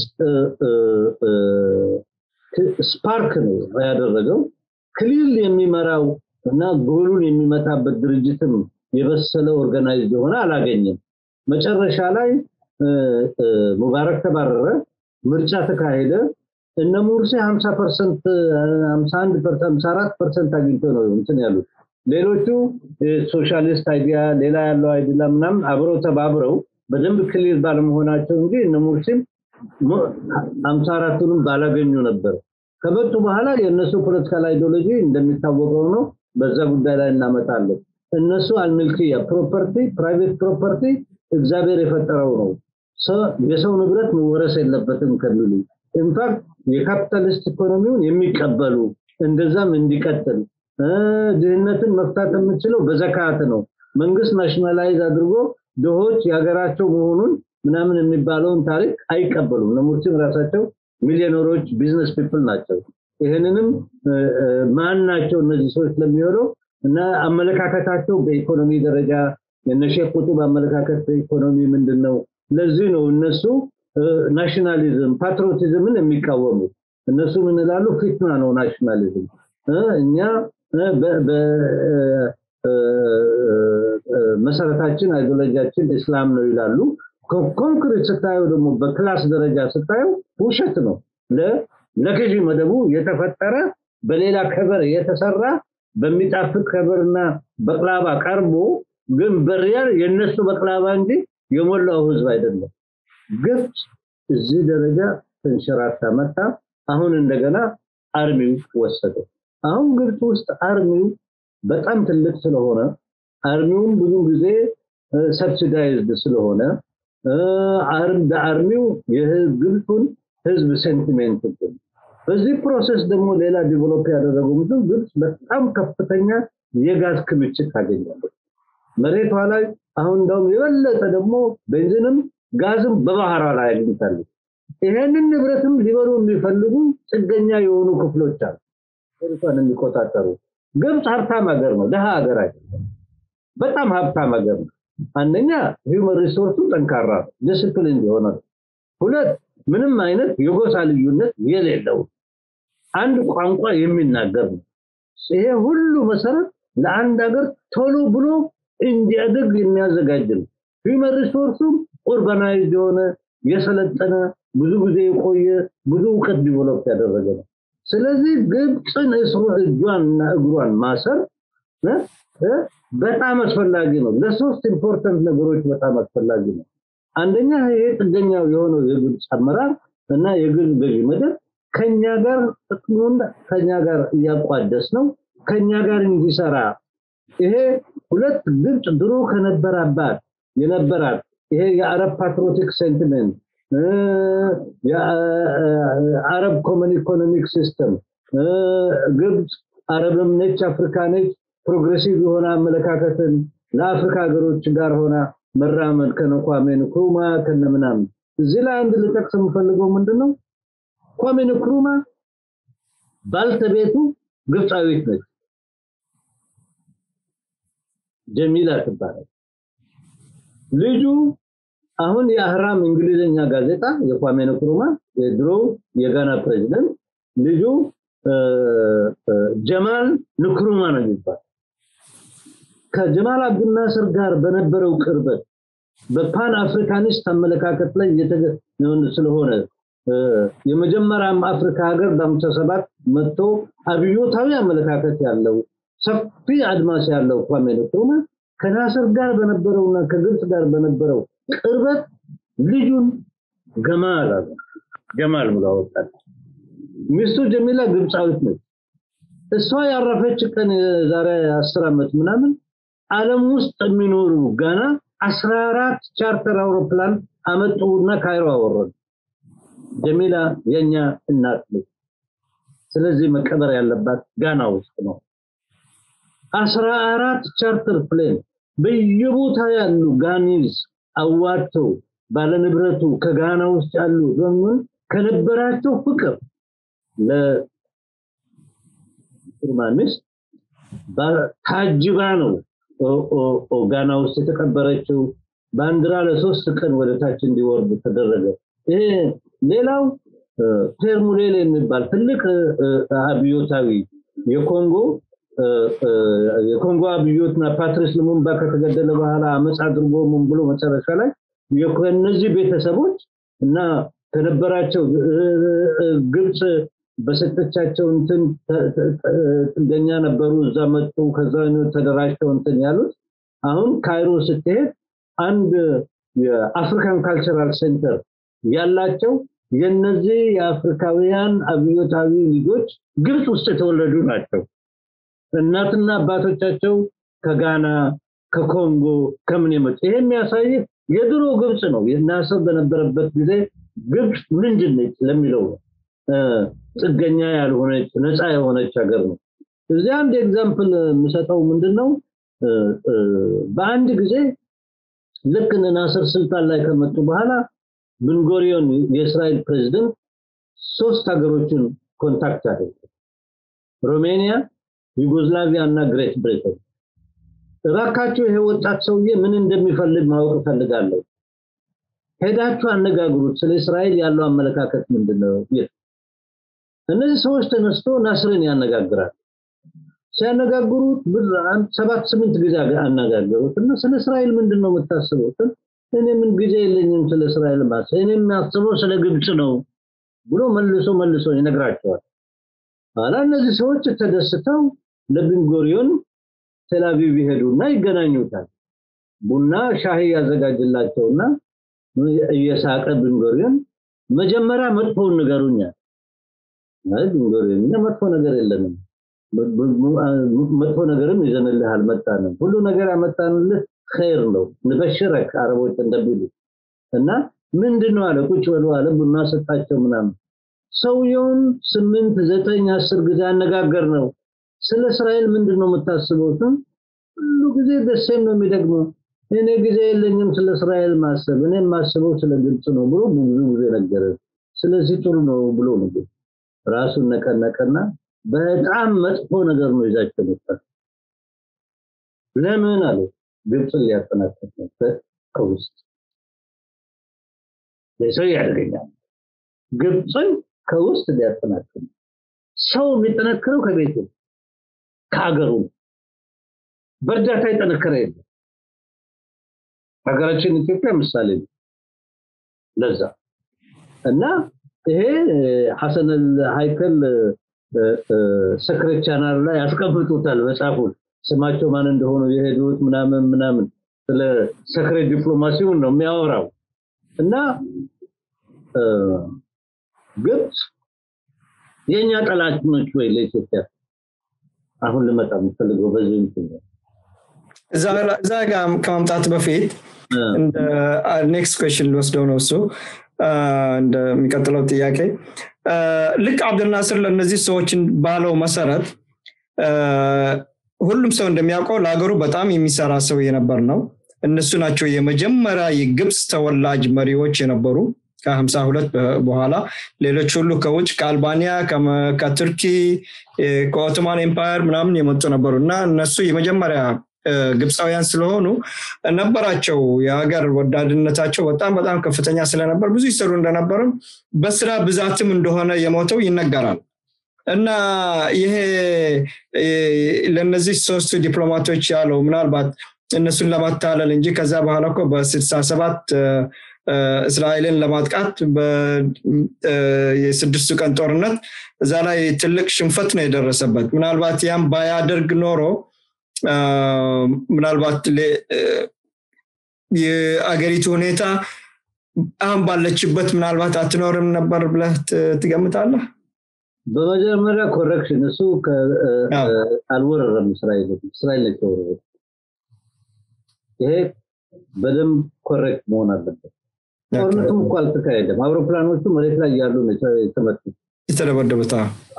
ስፓርክ ነው ያደረገው ክሊል የሚመራው እና ጎሉን የሚመታበት ድርጅትም የበሰለ ኦርጋናይዝድ ሆነ አላገኘም መጨረሻ ላይ ሙባረክ ተባረረ ምርጫ ተካሄደ እነ ሙርሲ 50% 51% 54% አግኝቶ ነው እንትን ያሉት ሌሎቹ ሶሻሊስት አይዲያ ሌላ ያለው አይዲያ ምናምን አብረው ተባብረው በደንብ ክሊር ባለመሆናቸው እንጂ እነ ሙርሲም 54ቱንም ባላገኙ ነበር ከበጡ በኋላ የነሱ ፖለቲካል አይዲዮሎጂ እንደሚታወቀው ነው በዛ ጉዳይ ላይ እናመጣለን እነሱ አልሚልኪያ ፕሮፐርቲ ፕራይቬት ፕሮፐርቲ እግዚአብሔር የፈጠረው ነው የሰው ንብረት መወረስ የለበትም ከሚሉ ኢንፋክት የካፒታሊስት ኢኮኖሚውን የሚቀበሉ እንደዛም እንዲቀጥል ድህነትን መፍታት የምንችለው በዘካት ነው መንግስት ናሽናላይዝ አድርጎ ድሆች ያገራቸው መሆኑን ምናምን የሚባለውን ታሪክ አይቀበሉም ለሙርሲም ራሳቸው ሚሊዮነሮች ቢዝነስ ፒፕል ናቸው ይሄንንም ማን ናቸው እነዚህ ሰዎች ለሚሆነው እና አመለካከታቸው በኢኮኖሚ ደረጃ የነሸቁቱ በአመለካከት በኢኮኖሚ ምንድነው ለዚህ ነው እነሱ ናሽናሊዝም ፓትሪዮቲዝምን የሚቃወሙ እነሱ ምን ይላሉ ፊትና ነው ናሽናሊዝም እኛ መሰረታችን አይዲዮሎጂያችን እስላም ነው ይላሉ ኮንክሪት ስታዩ ደግሞ በክላስ ደረጃ ስታዩ ውሸት ነው ለገዢ መደቡ የተፈጠረ በሌላ ከበር የተሰራ በሚጣፍጥ ከበርና በቅላባ ቀርቦ ግን በሪያል የነሱ በቅላባ እንጂ የሞላው ህዝብ አይደለም ግብጽ እዚህ ደረጃ ተንሸራታ መጣ አሁን እንደገና አርሚው ወሰደ አሁን ግብጽ ውስጥ አርሚው በጣም ትልቅ ስለሆነ አርሚውን ብዙ ጊዜ ሰብሲዳይዝድ ስለሆነ አርሚው የግብጽን ህዝብ ሴንቲሜንት በዚህ ፕሮሰስ ደግሞ ሌላ ዲቨሎፕ ያደረገው ግብጽ በጣም ከፍተኛ የጋዝ ክምችት ታገኛለች መሬቷ ላይ አሁን እንደውም የበለጠ ደግሞ ቤንዚንም ጋዝም በባህሯ ላይ አግኝታለች ይሄንን ንብረትም ሊበሩ የሚፈልጉ ጥገኛ የሆኑ ክፍሎች አሉ እርሷን የሚቆጣጠሩ ግብጽ ሀብታም ሀገር ነው ደሃ ሀገር አይደለም በጣም ሀብታም ሀገር ነው አንደኛ ሂውመን ሪሶርሱ ጠንካራ ዲሲፕሊን የሆነ ሁለት ምንም አይነት የጎሳ ልዩነት የሌለው አንድ ቋንቋ የሚናገር ነው ይሄ ሁሉ መሰረት ለአንድ ሀገር ቶሎ ብሎ እንዲያድግ የሚያዘጋጅ ነው ሂውመን ሪሶርሱ ኦርጋናይዝድ የሆነ የሰለጠነ ብዙ ጊዜ የቆየ ብዙ እውቀት ዲቨሎፕ ያደረገ ነው ስለዚህ ግብጽን እጇንና እግሯን ማሰር በጣም አስፈላጊ ነው ለሶስት ኢምፖርታንት ነገሮች በጣም አስፈላጊ ነው አንደኛ ይሄ ጥገኛው የሆነው የግብጽ አመራር እና የግብጽ ገዢ መደብ ከኛ ጋር ጥቅሙን ከኛ ጋር ያቋደስ ነው ከኛ ጋር እንዲሰራ ይሄ ሁለት ግብጽ ድሮ ከነበረባት የነበራት ይሄ የአረብ ፓትሪዮቲክ ሴንቲሜንት የአረብ ኮመን ኢኮኖሚክ ሲስተም ግብጽ አረብም ነች አፍሪካ ነች ፕሮግሬሲቭ የሆነ አመለካከትን ለአፍሪካ ሀገሮች ጋር ሆና መራመድ ከነኳሜ ንክሩማ ከነምናም እዚህ ላይ አንድ ልጠቅስ የምፈልገው ምንድነው ኳሜ ንክሩማ ባልተቤቱ ግብጻዊት ነች ጀሚላ ትባላለች ልጁ አሁን የአህራም እንግሊዘኛ ጋዜጣ የኳሜ ንክሩማ የድሮ የጋና ፕሬዝዳንት ልጁ ጀማል ንክሩማ ነው የሚባለው ከጀማል አብዱልናስር ጋር በነበረው ቅርበት በፓን አፍሪካኒስት አመለካከት ላይ ስለሆነ የመጀመሪያም አፍሪካ ሀገር በ57 መጥቶ አብዮታዊ አመለካከት ያለው ሰፊ አድማስ ያለው ኳሜ ንክሩማ ከናስር ጋር በነበረውና ከግብጽ ጋር በነበረው ቅርበት ልጁን ገማል ብሎ አወጣ ሚስቱ ጀሚላ ግብጻዊት ነች እሷ ያረፈች ቀን ዛሬ 10 አመት ምናምን ዓለም ውስጥ የሚኖሩ ጋና 14 ቻርተር አውሮፕላን አመጡና ካይሮ አወረዱ ጀሚላ የኛ እናት ነች ስለዚህ መቀበር ያለባት ጋና ውስጥ ነው 14 ቻርተር ፕሌን በየቦታ ያሉ ጋኒዝ አዋጥተው ባለንብረቱ ከጋና ውስጥ ያሉ በምን ከነበራቸው ፍቅር ለቱርማንስ ታጅባ ነው ጋና ውስጥ የተቀበረችው ባንዲራ ለ3 ቀን ወደታች እንዲወርድ ተደረገ ይሄ ሌላው ቴርሙሌል የሚባል ትልቅ አብዮታዊ የኮንጎ አብዮትና ፓትሪስ ሉሙምባ ከተገደለ በኋላ አመጽ አድርጎ ምን ብሎ መጨረሻ ላይ የነዚህ ቤተሰቦች እና ተነበራቸው ግብጽ በሰጠቻቸው እንትን ጥገኛ ነበሩ እዛ መጡ ከዛ ነው ተደራጅተው እንትን ያሉት አሁን ካይሮ ስትሄድ አንድ የአፍሪካን ካልቸራል ሴንተር ያላቸው የነዚህ የአፍሪካውያን አብዮታዊ ልጆች ግብጽ ውስጥ የተወለዱ ናቸው እናትና አባቶቻቸው ከጋና ከኮንጎ ከምን የመጡ ይሄ የሚያሳይ የድሮ ግብጽ ነው የናሰብ በነበረበት ጊዜ ግብጽ ምንድነች ለሚለው ጥገኛ ያልሆነች ነፃ የሆነች ሀገር ነው እዚህ አንድ ኤግዛምፕል ምሰጠው ምንድነው በአንድ ጊዜ ልክ ናስር ስልጣን ላይ ከመጡ በኋላ ቤንጎሪዮን የእስራኤል ፕሬዝዳንት 3 ሀገሮችን ኮንታክት አደረገ ሮማኒያ ዩጎዝላቪያ እና ግሬት ብሪቴን እባካችሁ ይሄ ወጣት ሰውዬ ምን እንደሚፈልግ ማወቅ ፈልጋለሁ ሄዳችሁ አነጋግሩት ስለ እስራኤል ያለው አመለካከት ምንድነው እነዚህ ሰዎች ተነስቶ ናስርን ያነጋግራል ሲያነጋግሩት ብራን 7-8 ጊዜ አነጋገሩት እና ስለ እስራኤል ምንድነው የምታስቡት እኔ ምን ጊዜ የለኝም ስለ እስራኤል ማሰብ እኔ የሚያስበው ስለ ግብጽ ነው ብሎ መልሶ ይነግራቸዋል አላ እነዚህ ሰዎች ተደስተው ለቤንጎሪዮን ቴላቪቭ ይሄዱና ይገናኙታል ቡና ሻሂ ያዘጋጅላቸውና እየሳቀ ቤንጎሪዮን መጀመሪያ መጥፎውን ንገሩኛ ቤንጎሪዮን መጥፎ ነገር የለንም መጥፎ ነገርም ይዘንልህ አልመጣንም ሁሉ ነገር ያመጣንልህ خير ነው ንበሽረክ አረቦች እንደሚሉ እና ምንድነው አለ ቁጭ ብሎ አለ ቡና ሰጣቸው ምናምን ሰውየውን 8 9 10 ጊዜ አነጋገር ነው ስለ እስራኤል ምንድነው የምታስበው ሁሉ ጊዜ ደሴም ነው የሚደግመው እኔ ጊዜ የለኝም ስለ እስራኤል ማሰብ እኔ ማስበው ስለ ግብጽ ነው ብሎ ብዙ ጊዜ ነገረ ስለዚህ ጥሩ ነው ብሎ ነው ራሱን ነቀነቀና በጣም መጥፎ ነገር ነው ይዛቸው ነበር ለምን አለ ግብጽ ሊያጠናክር ከውስጥ ለሰው ያደርገኛል ግብጽን ከውስጥ ሊያጠናክር ሰው የሚጠነክረው ከቤቱ ከሀገሩ በእርዳታ ይጠነክረ የለም ሀገራችን ኢትዮጵያ ምሳሌ ለዛ እና ይሄ ሐሰን አልሃይከል ሰክሬት ቻናል ላይ ያስቀምጡታል መጻፉን ስማቸው ማን እንደሆነ የሄዱት ምናምን ስለ ሰክሬት ዲፕሎማሲው ነው የሚያወራው እና ግብጽ የኛ ጠላት ነች ወይ ለኢትዮጵያ አሁን ለመጣም ፈልገው በዚህ ነው እዛ ጋር ከመምጣት በፊት እንደ ኔክስት ኩዌስችን ልወስደው ነው እሱ እንደሚቀጥለው ጥያቄ ልክ አብዱልናስር ለነዚህ ሰዎችን ባለው መሰረት ሁሉም ሰው እንደሚያውቀው ለሀገሩ በጣም የሚሰራ ሰው የነበር ነው እነሱ ናቸው የመጀመሪያ የግብጽ ተወላጅ መሪዎች የነበሩ ከ52 በኋላ ሌሎች ሁሉ ከውጭ ከአልባኒያ ከቱርኪ ከኦቶማን ኤምፓየር ምናምን የመጡ ነበሩና እነሱ የመጀመሪያ ግብፃውያን ስለሆኑ ነበራቸው የሀገር ወዳድነታቸው በጣም ከፍተኛ ስለነበር ብዙ ይሰሩ እንደነበር በስራ ብዛትም እንደሆነ የሞተው ይነገራል እና ይሄ ለነዚህ ሶስት ዲፕሎማቶች ያለው ምናልባት እነሱን ለማታለል እንጂ ከዛ በኋላ እኮ በ67 እስራኤልን ለማጥቃት የስድስቱ ቀን ጦርነት እዛ ላይ ትልቅ ሽንፈት ነው የደረሰበት ምናልባት ያም ባያደርግ ኖሮ ምናልባት የአገሪቱ ሁኔታ አሁን ባለችበት ምናልባት አትኖርም ነበር ብለህ ትገምታለህ በመጀመሪያ ኮሬክሽን እሱ አልወረረም እስራኤል ነው ይሄ በደም ኮሬክት መሆን አለበት ጦርነቱም እኮ አልተካሄደም አውሮፕላኖቹ መሬት ላይ ያሉ ነው የተደበደቡት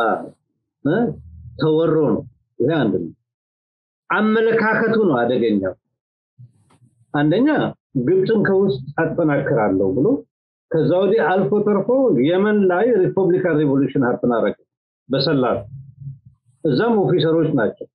ተወሮ ነው ይሄ አንድ ነው አመለካከቱ ነው አደገኛው አንደኛ ግብፅን ከውስጥ አጠናክራለሁ ብሎ ከዛው ዲ አልፎ ተርፎ የመን ላይ ሪፐብሊካን ሪቮሉሽን ሀፕን አረገ በሰላም እዛም ኦፊሰሮች ናቸው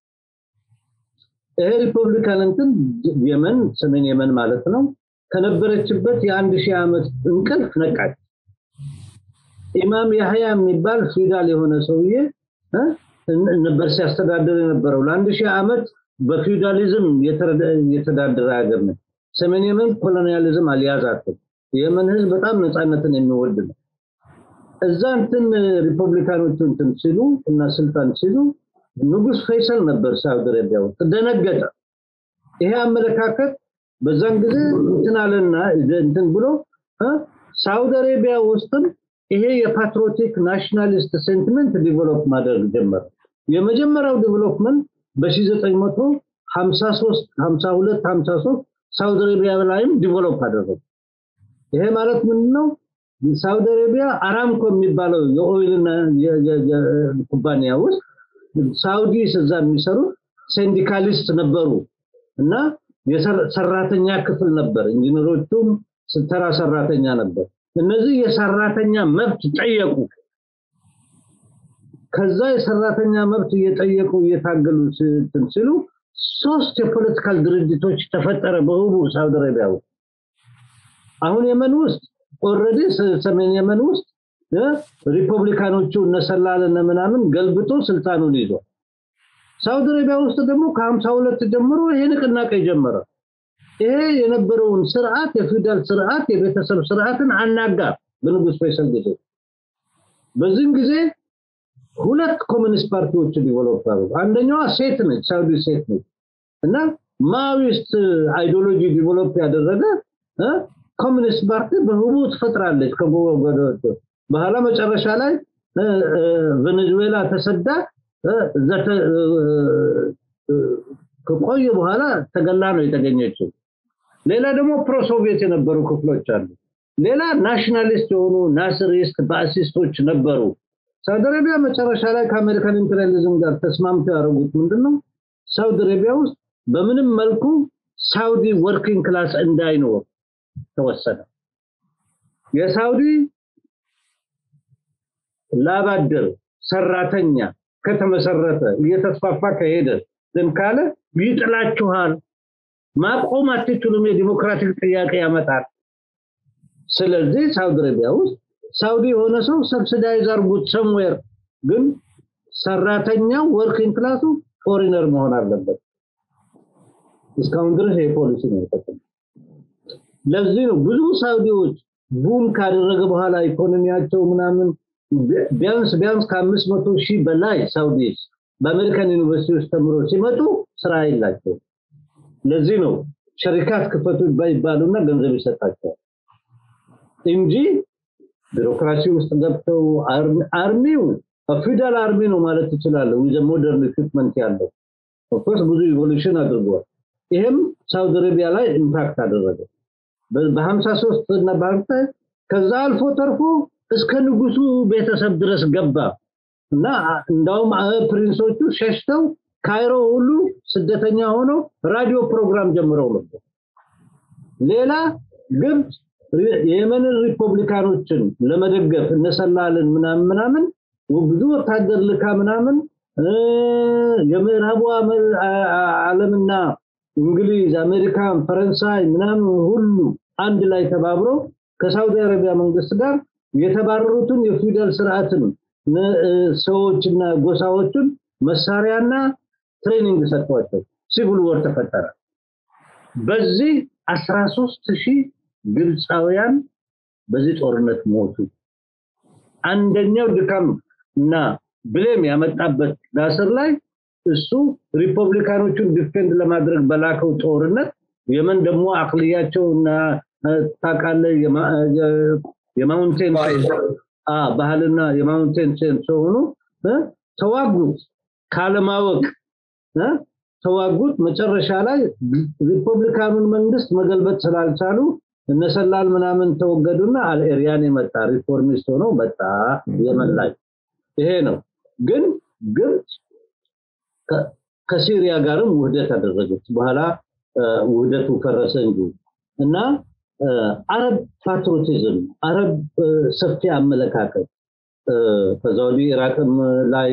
ሪፐብሊካን እንትን የመን ሰሜን የመን ማለት ነው ከነበረችበት የ1000 ዓመት እንቅልፍ ነቃች ኢማም ያህያ የሚባል ፊውዳል የሆነ ሰውዬ ነበር ሲያስተዳድር የነበረው ለ1000 ዓመት በፊውዳሊዝም የተዳደረ ሀገር ነው ሰሜን የመን ኮሎኒያሊዝም አልያዛትም የመን ህዝብ በጣም ነፃነትን የሚወድ ነው እዛ እንትን ሪፐብሊካኖቹ እንትን ሲሉ እና ስልጣን ሲሉ ንጉስ ፈይሰል ነበር ሳውዲ አረቢያ ውስጥ ደነገጠ ይሄ አመለካከት በዛን ጊዜ እንትናለና እንትን ብሎ ሳውዲ አረቢያ ውስጥ ይሄ የፓትሪዮቲክ ናሽናሊስት ሴንቲመንት ዲቨሎፕ ማድረግ ጀመረ የመጀመሪያው ዲቨሎፕመንት በ1953 52 53 ሳውዲ አረቢያ ላይም ዲቨሎፕ አደረገ ይሄ ማለት ምንድነው ሳውዲ አረቢያ አራምኮ የሚባለው የኦይልና የኩባንያ ውስጥ ሳውዲ እዛ የሚሰሩ ሲንዲካሊስት ነበሩ እና የሰራተኛ ክፍል ነበር ኢንጂነሮቹም ተራ ሰራተኛ ነበር እነዚህ የሰራተኛ መብት ጠየቁ ከዛ የሰራተኛ መብት እየጠየቁ እየታገሉ ሲሉ ሶስት የፖለቲካል ድርጅቶች ተፈጠረ በሁሉ ሳውዲ አረቢያ ውስጥ አሁን የመን ውስጥ ኦሬዲ ሰሜን የመን ውስጥ ሪፐብሊካኖቹ ነሰላልና ምናምን ገልብጦ ስልጣኑን ይዞ ሳውዲ አረቢያ ውስጥ ደግሞ ከ52 ጀምሮ ይሄ ንቅናቄ ጀመረ ይሄ የነበረውን ስርዓት የፊውዳል ስርዓት የቤተሰብ ስርዓትን አናጋ በንጉስ ፈይሰል ጊዜ በዚህም ጊዜ ሁለት ኮሚኒስት ፓርቲዎች ዲቨሎፕ አደረጉ አንደኛው ሴት ነች ሳውዲ ሴት ነች እና ማዊስት አይዲዮሎጂ ዲቨሎፕ ያደረገ ኮሚኒስት ፓርቲ በሁሉ ተፈጥራለች ከጎጎዶት በኋላ መጨረሻ ላይ ቬኔዙዌላ ተሰዳ ከቆየ በኋላ ተገላ ነው የተገኘችው ሌላ ደግሞ ፕሮ ሶቪየት የነበሩ ክፍሎች አሉ ሌላ ናሽናሊስት የሆኑ ናስሪስት ባሲስቶች ነበሩ ሳውዲ አረቢያ መጨረሻ ላይ ከአሜሪካን ኢምፔሪያሊዝም ጋር ተስማምተው ያደረጉት ምንድነው ሳውዲ አረቢያ ውስጥ በምንም መልኩ ሳውዲ ወርኪንግ ክላስ እንዳይኖር ተወሰነ የሳውዲ ላባደር ሰራተኛ ከተመሰረተ እየተስፋፋ ከሄደ ካለ ይጥላችኋል ማቆም አትችሉም የዲሞክራቲክ ጥያቄ ያመጣል ስለዚህ ሳውዲ አረቢያ ውስጥ ሳውዲ ሆነ ሰው ሰብሲዳይዝ አርጉት somewhere ግን ሰራተኛው ወርኪንግ ክላሱ ፎሪነር መሆን አለበት እስካሁን ድረስ የፖሊሲ ነው ተጠቅሞ ለዚህ ነው ብዙ ሳውዲዎች ቡም ካደረገ በኋላ ኢኮኖሚያቸው ምናምን ቢያንስ ከ500,000 በላይ ሳውዲስ በአሜሪካን ዩኒቨርሲቲዎች ተምሮ ሲመጡ ስራ ይላቸው ለዚህ ነው ሸሪካት ክፈቱ ባይባሉና ገንዘብ ይሰጣቸው እንጂ ቢሮክራሲ ውስጥ ገብተው አርሚው ፊውዳል አርሚ ነው ማለት ይችላል with a modern equipment ያለው of course ብዙ ኢቮሉሽን አድርጓል ይሄም ሳውዲ አረቢያ ላይ ኢምፓክት አደረገ በ53 እና ባንተ ከዛ አልፎ ተርፎ እስከ ንጉሱ ቤተሰብ ድረስ ገባ እና እንዳውም ፕሪንሶቹ ሸሽተው ካይሮ ሁሉ ስደተኛ ሆኖ ራዲዮ ፕሮግራም ጀምረው ነበር ሌላ ግብጽ የየመን ሪፐብሊካኖችን ለመደገፍ እነሰላልን ምናምን ብዙ ወታደር ልካ ምናምን የምዕራቡ ዓለምና እንግሊዝ አሜሪካን ፈረንሳይ ምናምን ሁሉ አንድ ላይ ተባብረው ከሳውዲ አረቢያ መንግስት ጋር የተባረሩትን የፊውዳል ስርዓትን ሰዎችና ጎሳዎችን መሳሪያና ትሬኒንግ ሰጥቷቸው ሲቪል ወር ተፈጠረ በዚህ 13000 ግብፃውያን በዚህ ጦርነት ሞቱ አንደኛው ድካምና ብሌም ያመጣበት ናስር ላይ እሱ ሪፐብሊካኖቹን ዲፌንድ ለማድረግ በላከው ጦርነት የመን ደግሞ አቅልያቸውና ታቃለ የማውንቴን ባህልና የማውንቴን ሴንስ ሆኖ ተዋጉት ካለማወቅ ተዋጉት መጨረሻ ላይ ሪፐብሊካኑን መንግስት መገልበጥ ስላልቻሉ እነሰላል ምናምን ተወገዱና አልኤሪያን የመጣ ሪፎርሚስት ሆኖ መጣ የመን ላይ ይሄ ነው ግን ከሲሪያ ጋርም ውህደት አደረገች በኋላ ውህደቱ ፈረሰ እንጂ እና አረብ ፓትሪዮቲዝም አረብ ሰፊ አመለካከት ከዛውዲ ኢራቅም ላይ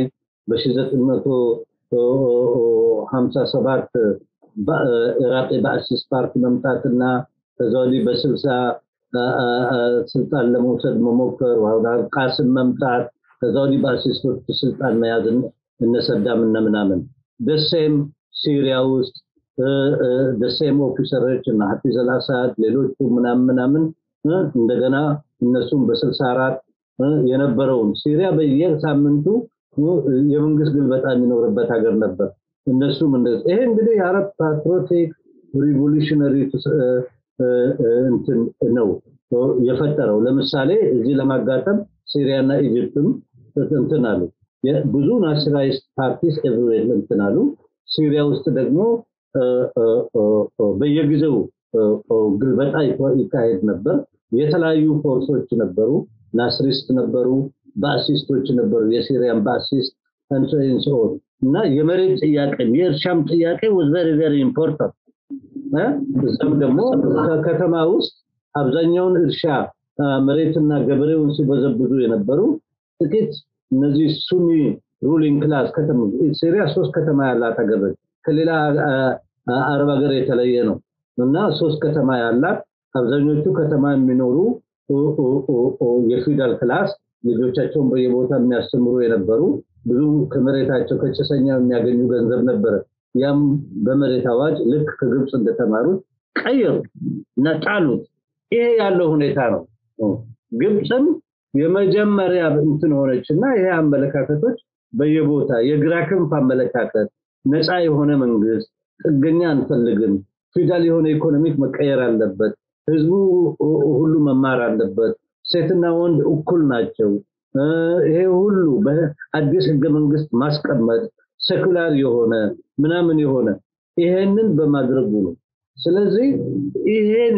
በ1957 ኢራቅ በአሲስ ፓርክ መምጣትና ከዛውዲ በ60 ስልጣን ለመውሰድ መሞከር ወደ ቃስም መምጣት ከዛውዲ በአሲስ ስልጣን መያዝ እነሰዳም ምናምን በሴም ሲሪያ ውስጥ the same officers እና ሐፊዝ አልአሳድ ሌሎቹ ምናምን እንደገና እነሱም በ64 የነበረውን ሲሪያ በየሳምንቱ የመንግስት ግልበጣ የሚኖርበት ሀገር ነበር እነሱም እንደዚህ ይሄ እንግዲህ የአረብ ፓትሪዮቲክ ሪቮሉሽነሪ እንትን ነው የፈጠረው ለምሳሌ እዚህ ለማጋጠም ሲሪያና ኢጂፕትም እንትናሉ ብዙ ናሽናሊስት ፓርቲስ ኤቨሪዌር እንትናሉ ሲሪያ ውስጥ ደግሞ በየጊዜው ግልበጣ ይካሄድ ነበር የተለያዩ ፎርሶች ነበሩ ናስሪስት ነበሩ ባሲስቶች ነበሩ የሲሪያን ባሲስት አንሶ እና የመሬት ጥያቄ የእርሻም ጥያቄ was very very important እዛም ደግሞ ከተማ ውስጥ አብዛኛውን እርሻ መሬትና ገበሬውን ሲበዘብዙ የነበሩ ጥቂት እነዚህ ሱኒ ሩሊንግ ክላስ ከተማ ሲሪያ 3 ከተማ ያላት ሀገር ከሌላ አረብ ሀገር የተለየ ነው እና 3 ከተማ ያላት አብዛኞቹ ከተማ የሚኖሩ የፊውዳል ክላስ ልጆቻቸውን በየቦታው የሚያስተምሩ የነበሩ ብዙ ከመሬታቸው ከጭሰኛው የሚያገኙ ገንዘብ ነበር ያም በመሬት አዋጅ ልክ ከግብጽ እንደተማሩት ቀየሩ እና ጣሉት ይሄ ያለው ሁኔታ ነው ግብጽም የመጀመሪያ እንትን ሆነችና ይሄ አመለካከቶች በየቦታ የግራ ክንፍ አመለካከት ነፃ የሆነ መንግስት ጥገኛ አንፈልግም ፊውዳል የሆነ ኢኮኖሚክ መቀየር አለበት ህዝቡ ሁሉ መማር አለበት ሴትና ወንድ እኩል ናቸው ይሄ ሁሉ በአዲስ ህገ መንግስት ማስቀመጥ ሴኩላር የሆነ ምናምን የሆነ ይሄንን በማድረጉ ነው ስለዚህ ይሄን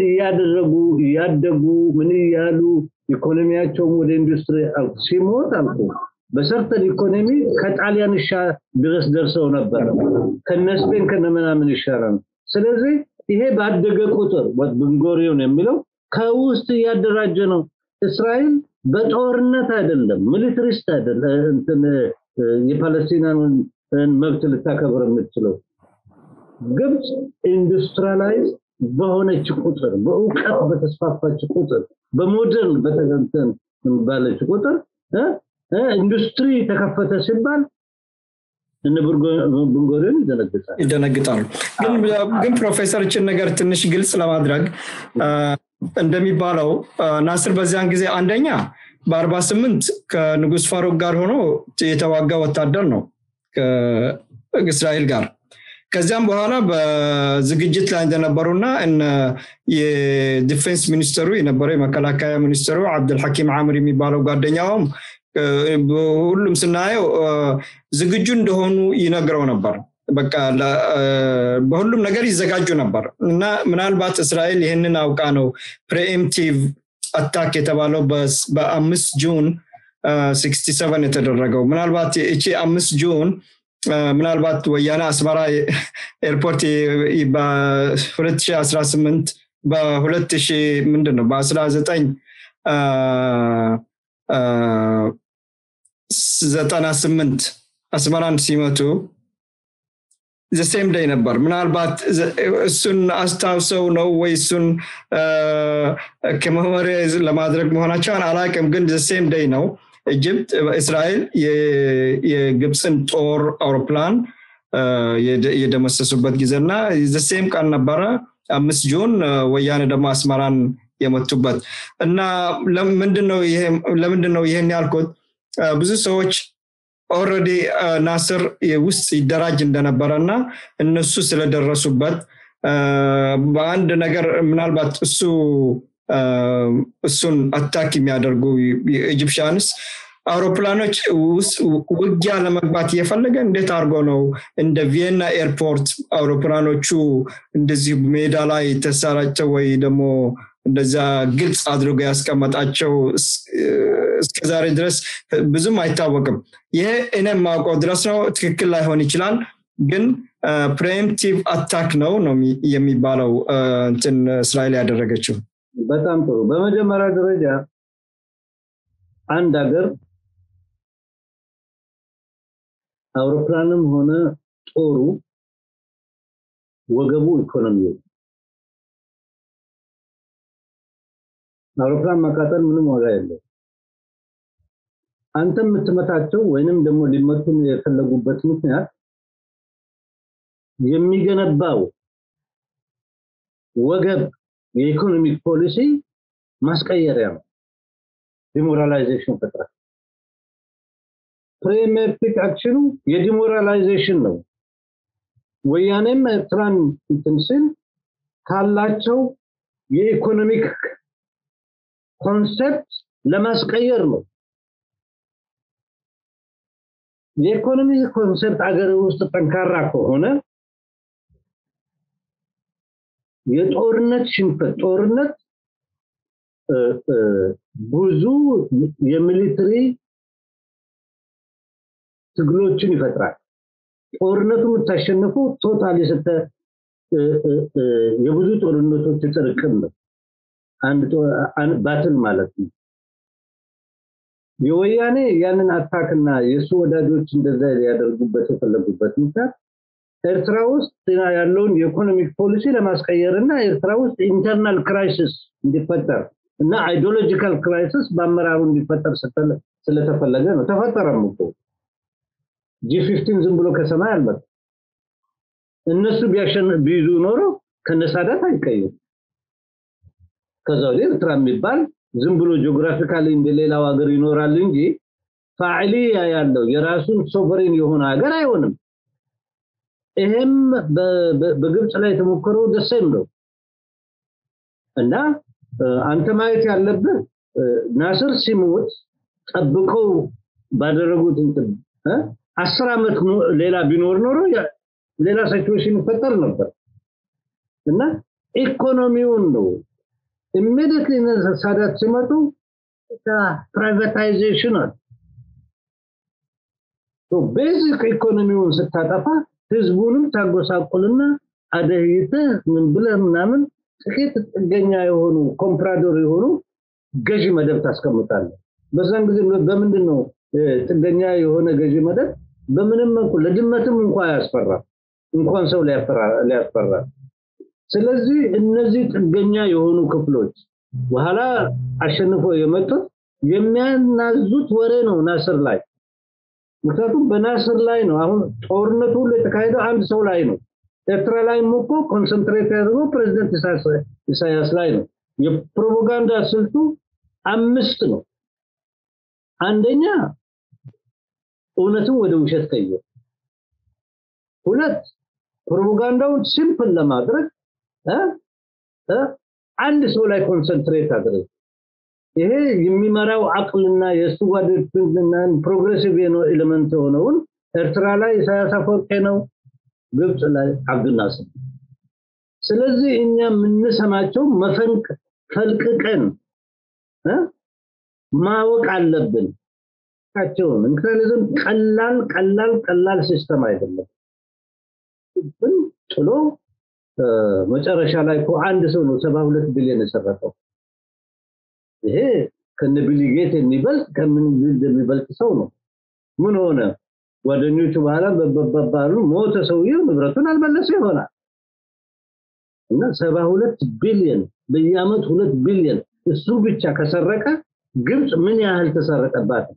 ያደጉ ምን ያሉ ኢኮኖሚያቸው ወደ ኢንዱስትሪ ሲሞት አልኩ በሰርተን ኢኮኖሚ ከጣሊያን ድረስ ደርሰው ነበር ከነስፔን ከነምናምን ይሻላል ስለዚህ ይሄ ባደገ ቁጥር ወድንጎሪውን የሚለው ከውስጥ ያደራጀ ነው እስራኤል በጦርነት አይደለም ሚሊታሪስት አይደለም እንትን የፓለስቲናን መብት ልታከብር የምትችለው ግብጽ ኢንዱስትሪላይዝ በሆነች ቁጥር በእውቀት በተስፋፋች ቁጥር በሞደርን በተገንተን ባለች ቁጥር ኢንዱስትሪ ተከፈተ ሲባል እነ ቡንጎሪን ይደነግጣሉ ግን ፕሮፌሰር እቺ ነገር ትንሽ ግልጽ ለማድረግ እንደሚባለው ናስር በዚያን ጊዜ አንደኛ በ48 ከንጉስ ፋሩቅ ጋር ሆኖ የተዋጋ ወታደር ነው ከእስራኤል ጋር ከዛም በኋላ በዝግጅት ላይ እንደነበሩና እነ የዲፌንስ ሚኒስተሩ የነበረው የመከላከያ ሚኒስተሩ አብዱል ሐኪም አምሪ የሚባለው ጓደኛውም ሁሉም ስናየው ዝግጁ እንደሆኑ ይነግረው ነበር በቃ በሁሉም ነገር ይዘጋጁ ነበር እና ምናልባት እስራኤል ይሄንን አውቃ ነው ፕሪኤምፕቲቭ አታክ የተባለው በ5 ጁን 67 የተደረገው ምናልባት እቺ 5 ጁን ምናልባት ወያኔ አስመራ ኤርፖርት በ2018 በ2000 ምንድነው በ19 98 አስመራን ሲመቱ the same day ነበር ምናልባት እሱን አስታውሰው ነው ወይ እሱን ከመመሪያ ለማድረግ መሆናቸውን አላውቅም ግን the same day ነው ኢጅፕት እስራኤል የግብፅን ጦር አውሮፕላን የደመሰሱበት ጊዜና the same ቀን ነበረ 5 ጁን ወያኔ ደግሞ አስመራን የመቱበት እና ለምንድነው ይሄን ያልኩት ብዙ ሰዎች already ናስር ውስጥ ይደራጅ እንደነበረና እነሱ ስለደረሱበት በአንድ ነገር ምናልባት እሱን አታክ የሚያደርጉ ኢጂፕሽያንስ አውሮፕላኖች ውጊያ ለመግባት የፈለገ እንዴት አርጎ ነው እንደ ቪየና ኤርፖርት አውሮፕላኖቹ እንደዚህ ሜዳ ላይ ተሰራጨው ወይ ደግሞ እንደዛ ግልጽ አድርጎ ያስቀመጣቸው እስከዛሬ ድረስ ብዙም አይታወቅም ይሄ እኔም ማውቀው ድረስ ነው ትክክል ላይሆን ይችላል ግን preemptive attack ነው የሚባለው እንትን እስራኤል ያደረገችው በጣም ጥሩ በመጀመሪያ ደረጃ አንድ ሀገር አውሮፕላንም ሆነ ጦሩ ወገቡ ኢኮኖሚው አውሮፕላን ማቃጠል ምንም ዋጋ የለውም አንተም የምትመታቸው ወይንም ደግሞ ሊመቱ የፈለጉበት ምክንያት የሚገነባው ወገብ የኢኮኖሚክ ፖሊሲ ማስቀየሪያ ነው ዲሞራላይዜሽን ፈጥሯል ፕሪሜቲክ አክሽኑ የዲሞራላይዜሽን ነው ወያኔም ኤርትራን እንትንስል ካላቸው የኢኮኖሚክ ኮንሰፕት ለማስቀየር ነው የኢኮኖሚ ኮንሰፕት አገር ውስጥ ጠንካራ ከሆነ የጦርነት ሽንፈት ጦርነት ብዙ የሚሊተሪ ትግሎችን ይፈጥራል ጦርነቱ ተሸንፎ ቶታሊ ሰተ የብዙ ጦርነቶች ተጠርቀም ነው አንድ ባትል ማለት ነው የወያኔ ያንን አታክና የሱ ወዳጆች እንደዛ ያደርጉበት የፈለጉበት ምክንያት ኤርትራ ውስጥ ያለውን የኢኮኖሚክ ፖሊሲ ለማስቀየርና ኤርትራ ውስጥ ኢንተርናል ክራይሲስ እንዲፈጠር እና አይዲዮሎጂካል ክራይሲስ በአመራሩ እንዲፈጠር ስለተፈለገ ነው ተፈጠረም እኮ G15 ዝም ብሎ ከሰማይ አልመጣ እነሱ ቢይዙ ኖሮ ከነሳዳት አይቀየም ከዛው ኤርትራ የሚባል ዝም ብሎ ጂኦግራፊካሊ እንደሌላው ሀገር ይኖራል እንጂ ፋዕሊያ ያለው የራሱን ሶቨሬን የሆነ ሀገር አይሆንም ይሄም በግብጽ ላይ ተሞክሮ ደሰም ነው እና አንተ ማየት ያለበት ናስር ሲሞት ጠብቀው ባደረጉት እንትን 10 አመት ሌላ ቢኖር ኖሮ ሌላ ሲቹዌሽን ይፈጠር ነበር እና ኢኮኖሚውን ነው immediately ሳዳት ሲመጡ ፕራይቬታይዜሽን ነው so basic ኢኮኖሚውን ስታጠፋ ህዝቡንም ታጎሳቆልና አደህይተ ምን ብለምናምን ጥቂት ጥገኛ የሆኑ ኮምፕራዶር የሆኑ ገዢ መደብ ታስቀምጣለህ በዛን ጊዜ በምንድነው ጥገኛ የሆነ ገዢ መደብ በምንም መልኩ ለድመትም እንኳን ያስፈራ እንኳን ሰው ሊያስፈራ ስለዚህ እነዚህ ጥገኛ የሆኑ ክፍሎች በኋላ አሸንፎ የመጡት የሚያናዙት ወሬ ነው ናስር ላይ ምክንያቱም በናስር ላይ ነው አሁን ጦርነቱ ለተካሄደው አንድ ሰው ላይ ነው ኤርትራ ላይ ሞቆ ኮንሰንትሬት ያደርገው ፕሬዝዳንት ኢሳያስ ላይ ነው የፕሮፓጋንዳ ስልቱ 5 ነው አንደኛ እውነቱን ወደ ውሸት ቀይሮ ሁለት ፕሮፓጋንዳውን ሲምፕል ለማድረግ አንድ ሰው ላይ ኮንሰንትሬት አድርገው ይሄ የሚመራው አቅልና የሱ ጓደኞችና ፕሮግሬሲቭ ነው ኤሌመንት ሆነውን ኤርትራ ላይ ኢሳያስ አፈወርቂ ነው ግብጽ ላይ አብዱልናስ ስለዚህ እኛ ምንሰማቸው መፈንቅ ፈልቅቀን ማወቅ አለብን ታቸው ምክንያቱም ቀላል ሲስተም አይደለም ግን ጥሎ መጨረሻ ላይ እኮ አንድ ሰው ነው 72 ቢሊዮን የሰረቀው ይሄ ከነቢል ጌት የሚበልጥ ከምን የሚበልጥ ሰው ነው ምን ሆነ ጓደኞቹ በኋላ በባሉ ሞተ ሰውየው ንብረቱን አልመለሰ ይሆናል እና 72 ቢሊዮን በየአመት 2 ቢሊዮን እሱ ብቻ ከሰረቀ ግብጽ ምን ያህል ተሰረቀባት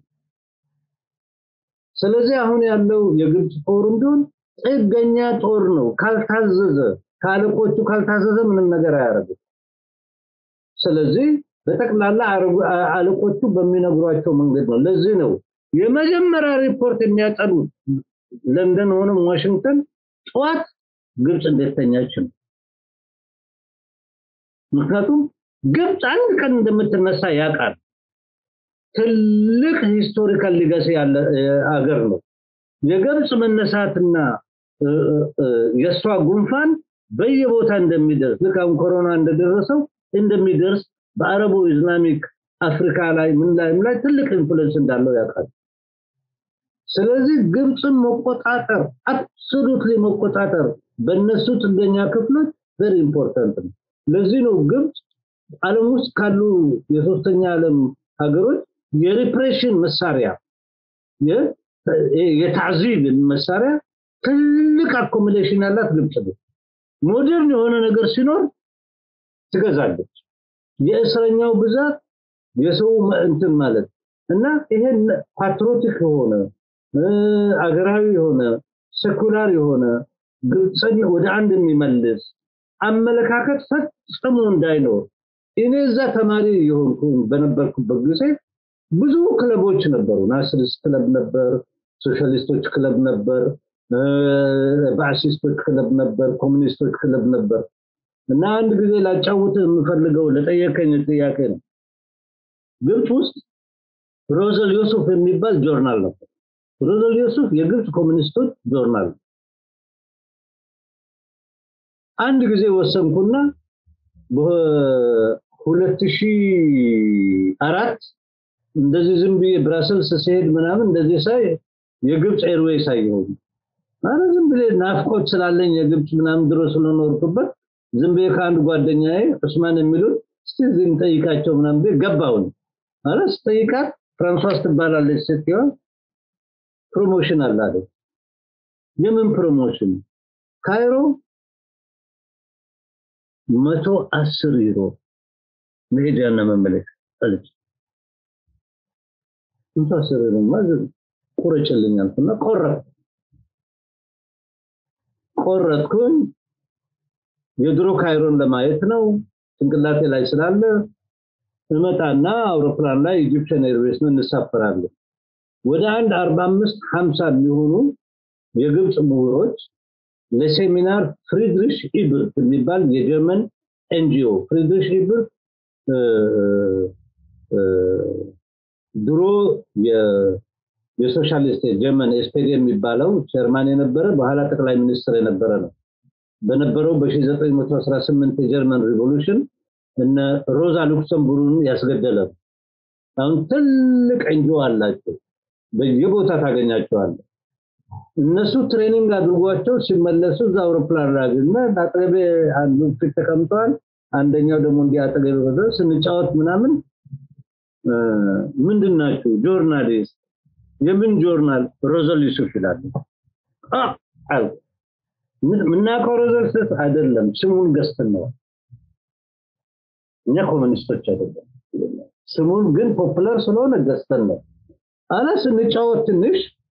ስለዚህ አሁን ያለው የግብጽ ጦር እንደሆነ ጥገኛ ጦር ነው ካልታዘዘ ካለቆቹ ካልታዘዘ ምንም ነገር አያረጋም ስለዚህ በተክላላ አለቆቹ በሚነግሯቸው መንገድ ነው ለዚህ ነው የመጀመሪያ ሪፖርት የሚያጠኑ ለንደን ሆነ ዋሽንግተን ጧት ግብጽ እንደተኛች ነው ምክንያቱም ግብጽ አንድ ቀን እንደምትነሳ ያቃል ትልቅ ሂስቶሪካል ሊጋሲ ያለ አገር ነው የግብጽ መነሳትና የሷ ጉንፋን በየቦታ እንደሚደርስ ለካም ኮሮና እንደደረሰው እንደሚደርስ በአረቡ ኢስላሚክ አፍሪካ ላይ ምን ላይ ትልቅ ኢንፍሉዌንስ እንዳለው ያቃል ስለዚህ ግብጽን መቆጣጠር አብሶሉትሊ መቆጣጠር በእነሱ ጥገኛ ክፍሎች very important ነው ለዚህ ነው ግብጽ ዓለም ውስጥ ካሉ የሶስተኛ ዓለም ሀገሮች የሪፕሬሽን መሳሪያ የታዚብ መሳሪያ ትልቅ አኮሞዴሽን ያላት ግብጽ ነው ሞደርን የሆነ ነገር ሲኖር ትገዛለች የእስረኛው ብዛት የሰው እንትን ማለት እና ይሄን ፓትሪዮቲክ ሆነ አገራዊ ሆነ ሴኩላር የሆነ ግብጽን ወደ አንድ የሚመልስ አመለካከት ፈጽሞ እንዳይኖር እኔዛ ተማሪ የሆንኩ በነበርኩበት ጊዜ ብዙ ክለቦች ነበሩ ናሽናሊስት ክለብ ነበር ሶሻሊስቶች ክለብ ነበር ባሲስቶች ክለብ ነበር ኮሙኒስቶች ክለብ ነበር እና አንድ ጊዜ ላጫውት የምፈልገው ለጠየቀኝ ጥያቄ ነው ግብጽ ውስጥ ሮዘል ዮሱፍ የሚባል ጆርናል ነበር ሮዘል ዮሱፍ የግብጽ ኮሙኒስቶች ጆርናል አንድ ጊዜ ወሰንኩና በ2004 እንደዚህ ዝም ብዬ ብራሰልስ ሲሄድ ምናምን እንደዚህ ሳይ የግብጽ ኤርዌይስ አየሁ አረ ዝም ብዬ ናፍቆት ስላለኝ የግብጽ ምናምን ድሮ ስለኖርኩበት ዝም ብዬ ከአንድ ጓደኛዬ ዑስማን የሚሉት እስቲ ዝም ጠይቃቸው ምናምን ገባው አረ ስጠይቃት ፍራንሷስ ትባላለች ስትይው ፕሮሞሽን አላለ የምን ፕሮሞሽን ካይሮ 110 ዩሮ መሄጃና መመለስ አለች 110 ዩሮ ማለት ቆረጨልኛልና ቆረጥኩኝ የድሮ ካይሮን ለማየት ነው እንግላቴ ላይ ስላለ እመጣና አውሮፕላን ላይ ኢጂፕሽን ኤርዌይስ ነው እንሳፈራለን ወደ 45 50 የሚሆኑ የግብጽ ምሁሮች ለሴሚናር ፍሪድሪሽ ኢብርት የሚባል የጀርመን ኤንጂኦ ፍሪድሪሽ ኢብርት ድሮ የሶሻሊስት ጀርመን ኤስፒዲ የሚባለው ጀርመን የነበረ በኋላ ጠቅላይ ሚኒስትር የነበረ ነው በነበረው በ1918 የጀርመን ሪቮሉሽን እነ ሮዛ ሉክሰምቡርግን ያስገደለ አሁን ትልቅ ኤንጂኦ አላቸው በየቦታ ታገኛቸዋል እነሱ ትሬኒንግ አድርጓቸው ሲመለሱ አውሮፕላን ራግና አጠገቤ አንዱ ፊት ተቀምጧል አንደኛው ደግሞ እንዲያጠገብ ወደ ስንጫወት ምናምን ምንድናችሁ ጆርናሊስት የምን ጆርናል ሮዘል ዩሱፍ ይላል ምንና ኮሮዘልስ አይደለም ስሙን ገስተን ነው እኛ ኮሙኒስቶች አይደለም ስሙን ግን ፖፑላር ስለሆነ ገስተን ነው አላ ስንጫወት ትንሽ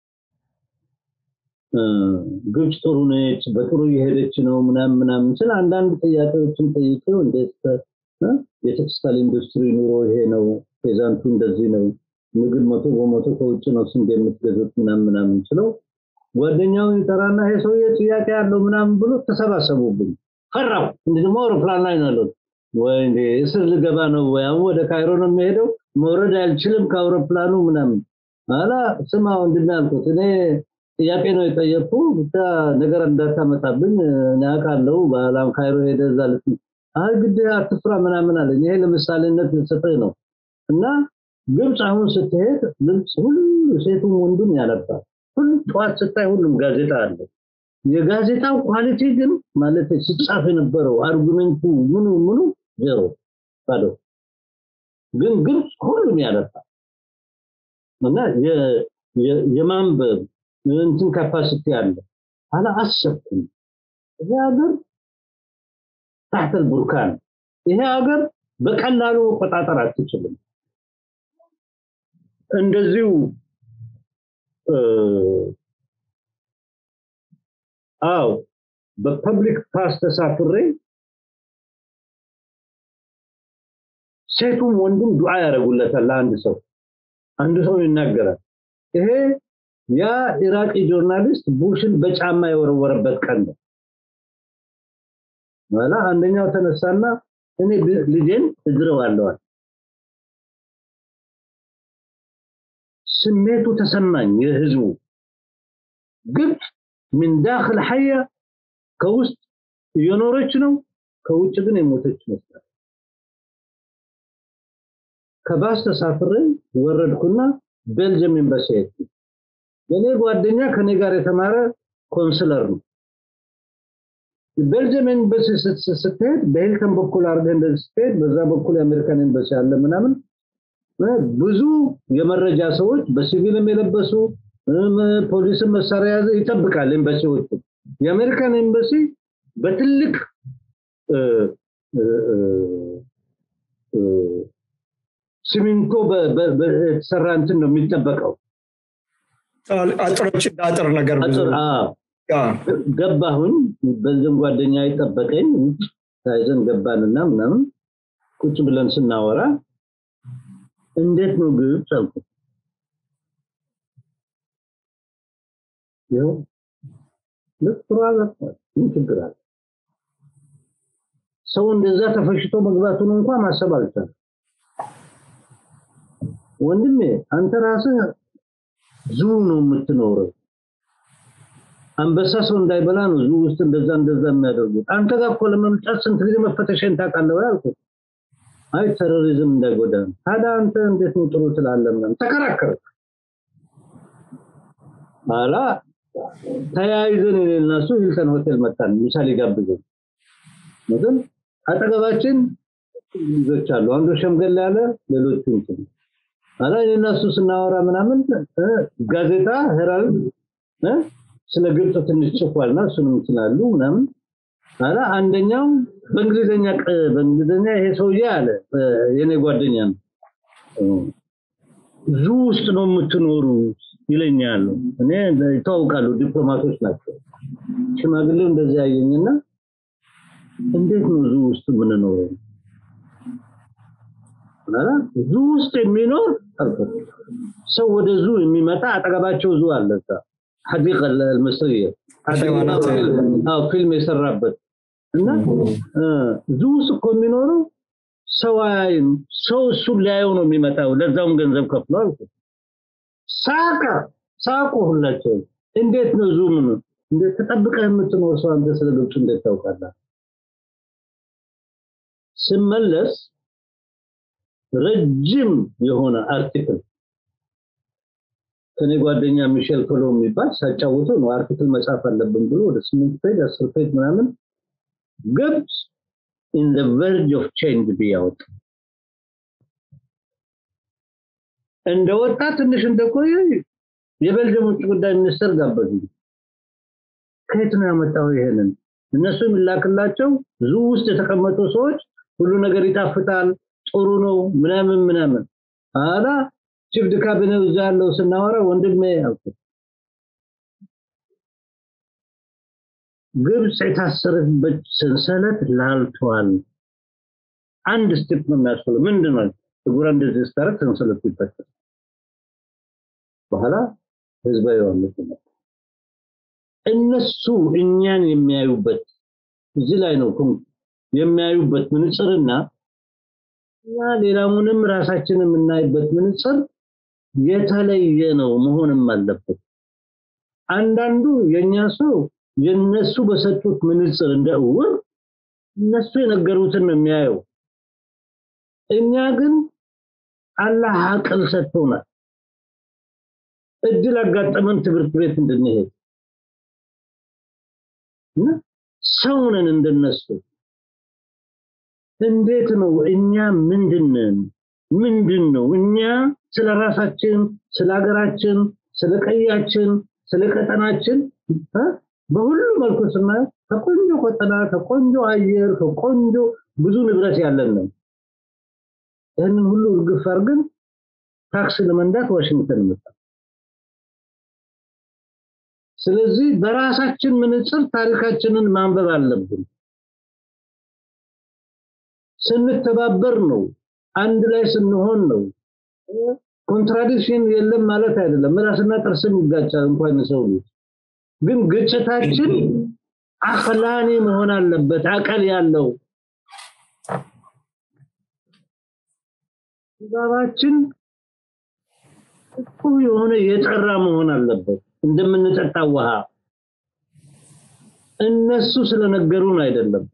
ግብጽ ጥሩ ነች በጥሩ እየሄደች ነው ምናምን ስለ አንዳንድ ጥያቄዎችን ጠይቀው እንዴት የቴክስታይል ኢንዱስትሪ ኑሮ ይሄ ነው ፔዛንቱ እንደዚህ ነው ምግብ መቶ በመቶ ከውጭ ነው ስንዴ የምትገዙት ምናምን ስለው ጓደኛው ይጠራና ይሄ ሰውዬ ጥያቄ ያለው ምናምን ብሎ ተሰባሰቡብኝ ፈራው እንደዚህ አውሮፕላን ላይ ነው ያለው ወይኔ እስር ልገባ ነው ወይ ወደ ካይሮ ነው የሚሄደው መውረድ አልችልም ከአውሮፕላኑ ምናምን አላ ስማው እንድናልኩት እኔ ጥያቄ ነው የጠየቁ ብቻ ነገር እንዳታመጣብኝ ያቃለው ባላም ካይሮ ሄደዛል ግድ አትፍራ ምናምን አለኝ ይሄ ለምሳሌነት ልሰጠኝ ነው እና ግብጽ አሁን ስትሄድ ግብጽ ሁሉ ሴቱም ወንዱም ያለባል ሁሉ ጧት ስታይ ሁሉም ጋዜጣ አለ የጋዜጣው ኳሊቲ ግን ማለት ሲጻፍ የነበረው አርጉመንቱ ምኑ ዜሮ ባዶ ግን ግብጽ ሁሉም ያለባል እና የማንበብ እንትን ካፓሲቲ አለ አላ አሰብኩኝ ይሄ ሀገር تحت البركان ይሄ ሀገር በቀላሉ መቆጣጠር አትችልም እንደዚሁ አው በፐብሊክ ፓስ ተሳፍሬ ሴቱም ወንዱም ዱዓ ያደርጉለታል አንድ ሰው ይናገራል ይሄ ያ ኢራቂ ጆርናሊስት ቡሽን በጫማ የወረወረበት ቀን ነው ወላ አንደኛው ተነሳና እኔ ልጄን እድረዋለሁ ስሜቱ ተሰማኝ የህዝቡ ግብ من داخل حيه ከውስጥ የኖረች ነው ከውጭ ግን የሞተች መስላ ከባስ ተሳፍሬ ወረድኩና ቤልጅየም ኤምባሲ የኔ ጓደኛ ከኔ ጋር የተማረ ኮንስለር ነው ቤልጅየም ኤምባሲ ስትሄድ በሂልተን በኩል አርገን ስትሄድ በዛ በኩል የአሜሪካን ኤምባሲ አለ ምናምን ብዙ የመረጃ ሰዎች በሲቪልም የለበሱ ፖሊስ መሳሪያ ያዘ ይጠብቃል ኤምባሲዎቹ የአሜሪካን ኤምባሲ በትልቅ ሲሚንቶ በሰራንት ነው የሚጠበቀው አጥሮች ዳጥር ነገር ገባሁን በዘን ጓደኛ ይጠበቀኝ ታይዘን ገባንና ምናምን ቁጭ ብለን ስናወራ እንዴት ነው ግብጽ አልኩ ይሄው ለጥራላት ይችግራል ሰው እንደዛ ተፈሽቶ መግባቱን እንኳን ማሰብ አልቻለም ወንድሜ አንተ ራስህ ዙ ነው የምትኖረው አንበሳ ሰው እንዳይበላ ነው ዙ ውስጥ እንደዛ የሚያደርጉት አንተ ጋር እኮ ለመምጣት ስንት ጊዜ መፈተሽን ታውቃለህ አልኩት አይ ቴሮሪዝም እንዳይጎዳ ታዲያ አንተ እንዴት ነው ጥሩ ትላለህ ተከራከረ አላ ተያይዘን እነሱ ሂልተን ሆቴል መጣን ምሳሌ ጋብዘን ማለት አጠገባችን ልጆች አሉ አንዱ ሸምገል ያለ ሌሎቹ እንትን አላ እነሱ ስናወራ ምናምን ጋዜጣ ሄራልድ ስለ ግብጽ ትንሽ ጽፏልና እሱንም ይችላሉ ምናምን አላ አንደኛው በእንግሊዘኛ ይሄ ሰውዬ አለ የኔ ጓደኛ ነው ዙ ውስጥ ነው የምትኖሩ ይለኛል እኔ ታውቃለሁ ዲፕሎማቶች ናቸው ሽማግሌው እንደዚህ ያየኝና እንዴት ነው ዙ ውስጥ የምንኖረው አላ ዙ ውስጥ የሚኖር ሰው ወደ ዙ የሚመጣ አጠገባቸው ዙ አለታ حديقه المصريه حيوانات فيلم يسربت እና ዙ ውስጥ የሚኖሩ ሰዋይን ሰው እሱ ሊያየው ነው የሚመጣው ለዛውም ገንዘብ ከፍሎ አልኩ ሳቁ ሁላቸው እንዴት ነው ዙ ምን እንዴት ተጠብቀህ የምትኖር ሰው አንተ ስለግብጽ እንዴት ታውቃለህ ስመለስ ረጅም የሆነ አርቲክል ከኔ ጓደኛ ሚሼል ኮሎ የሚባል ሳጫውተው ነው አርቲክል መጻፍ አለብን ብሎ ወደ 8 ፔጅ 10 ፔጅ ምናምን ግብጽ in the verge of change ቢያወጥ እንደወጣ ትንሽ እንደቆየ የቤልጅየም ውጭ ጉዳይ ሚኒስትር ጋበዙ ከየት ነው ያመጣው ይሄንን እነሱ የሚላክላቸው ዙ ውስጥ የተቀመጡ ሰዎች ሁሉ ነገር ይጣፍጣል ጥሩ ነው ምናምን አላ ቺፍ ካቢኔው ያለው ስናወራ ወንድሜ አልኩ ግብጽ የታሰረበት ሰንሰለት ላልቷል አንድ ስቴፕ ነው የሚያስፈልገው ምንድነው ጉራ እንደዚህ ስታረክ ሰንሰለት ይፈታል በኋላ ህዝባዊ ወንድም እነሱ እኛን የሚያዩበት እዚህ ላይ ነው የሚያዩበት ምንጽርና ሌላውንም ራሳችንን የምናይበት ምንጽር የተለየ ነው መሆንም አለበት አንዳንዱ የኛ ሰው የነሱ በሰጡት ምንጽር እንደውር እነሱ የነገሩትን ነው የሚያየው እኛ ግን አላህ አቅል ሰጥቶናል እድል አጋጠመን ትብርት ቤት እንድንሄድ ሰውነን እንደነሱ እንዴት ነው እኛ ምንድነው እኛ ስለራሳችን ስለሀገራችን ስለቀያችን ስለቀጠናችን በሁሉ መልኩ ስናየው ተቆንጆ ቀጠና ተቆንጆ አየር ተቆንጆ ብዙ ንብረት ያለን ነው ይሄንን ሁሉ ግፍ አድርገን ታክስ ለመንዳት ዋሽንግተን መጣ ስለዚህ በራሳችን ምንጽር ታሪካችንን ማንበብ አለብን ስንተባበር ነው አንድ ላይ ስንሆን ነው ኮንትራዲክሽን የለም ማለት አይደለም ራስና ጥርስን ይጋጫል እንኳን ሰው ግን ግጭታችን አخلاኔ መሆን አለበት አቀል ያለው ዛባችን የሆነ የጠራ መሆን አለበት እንደምንጠጣው ውሃ እነሱ ስለነገሩን አይደለም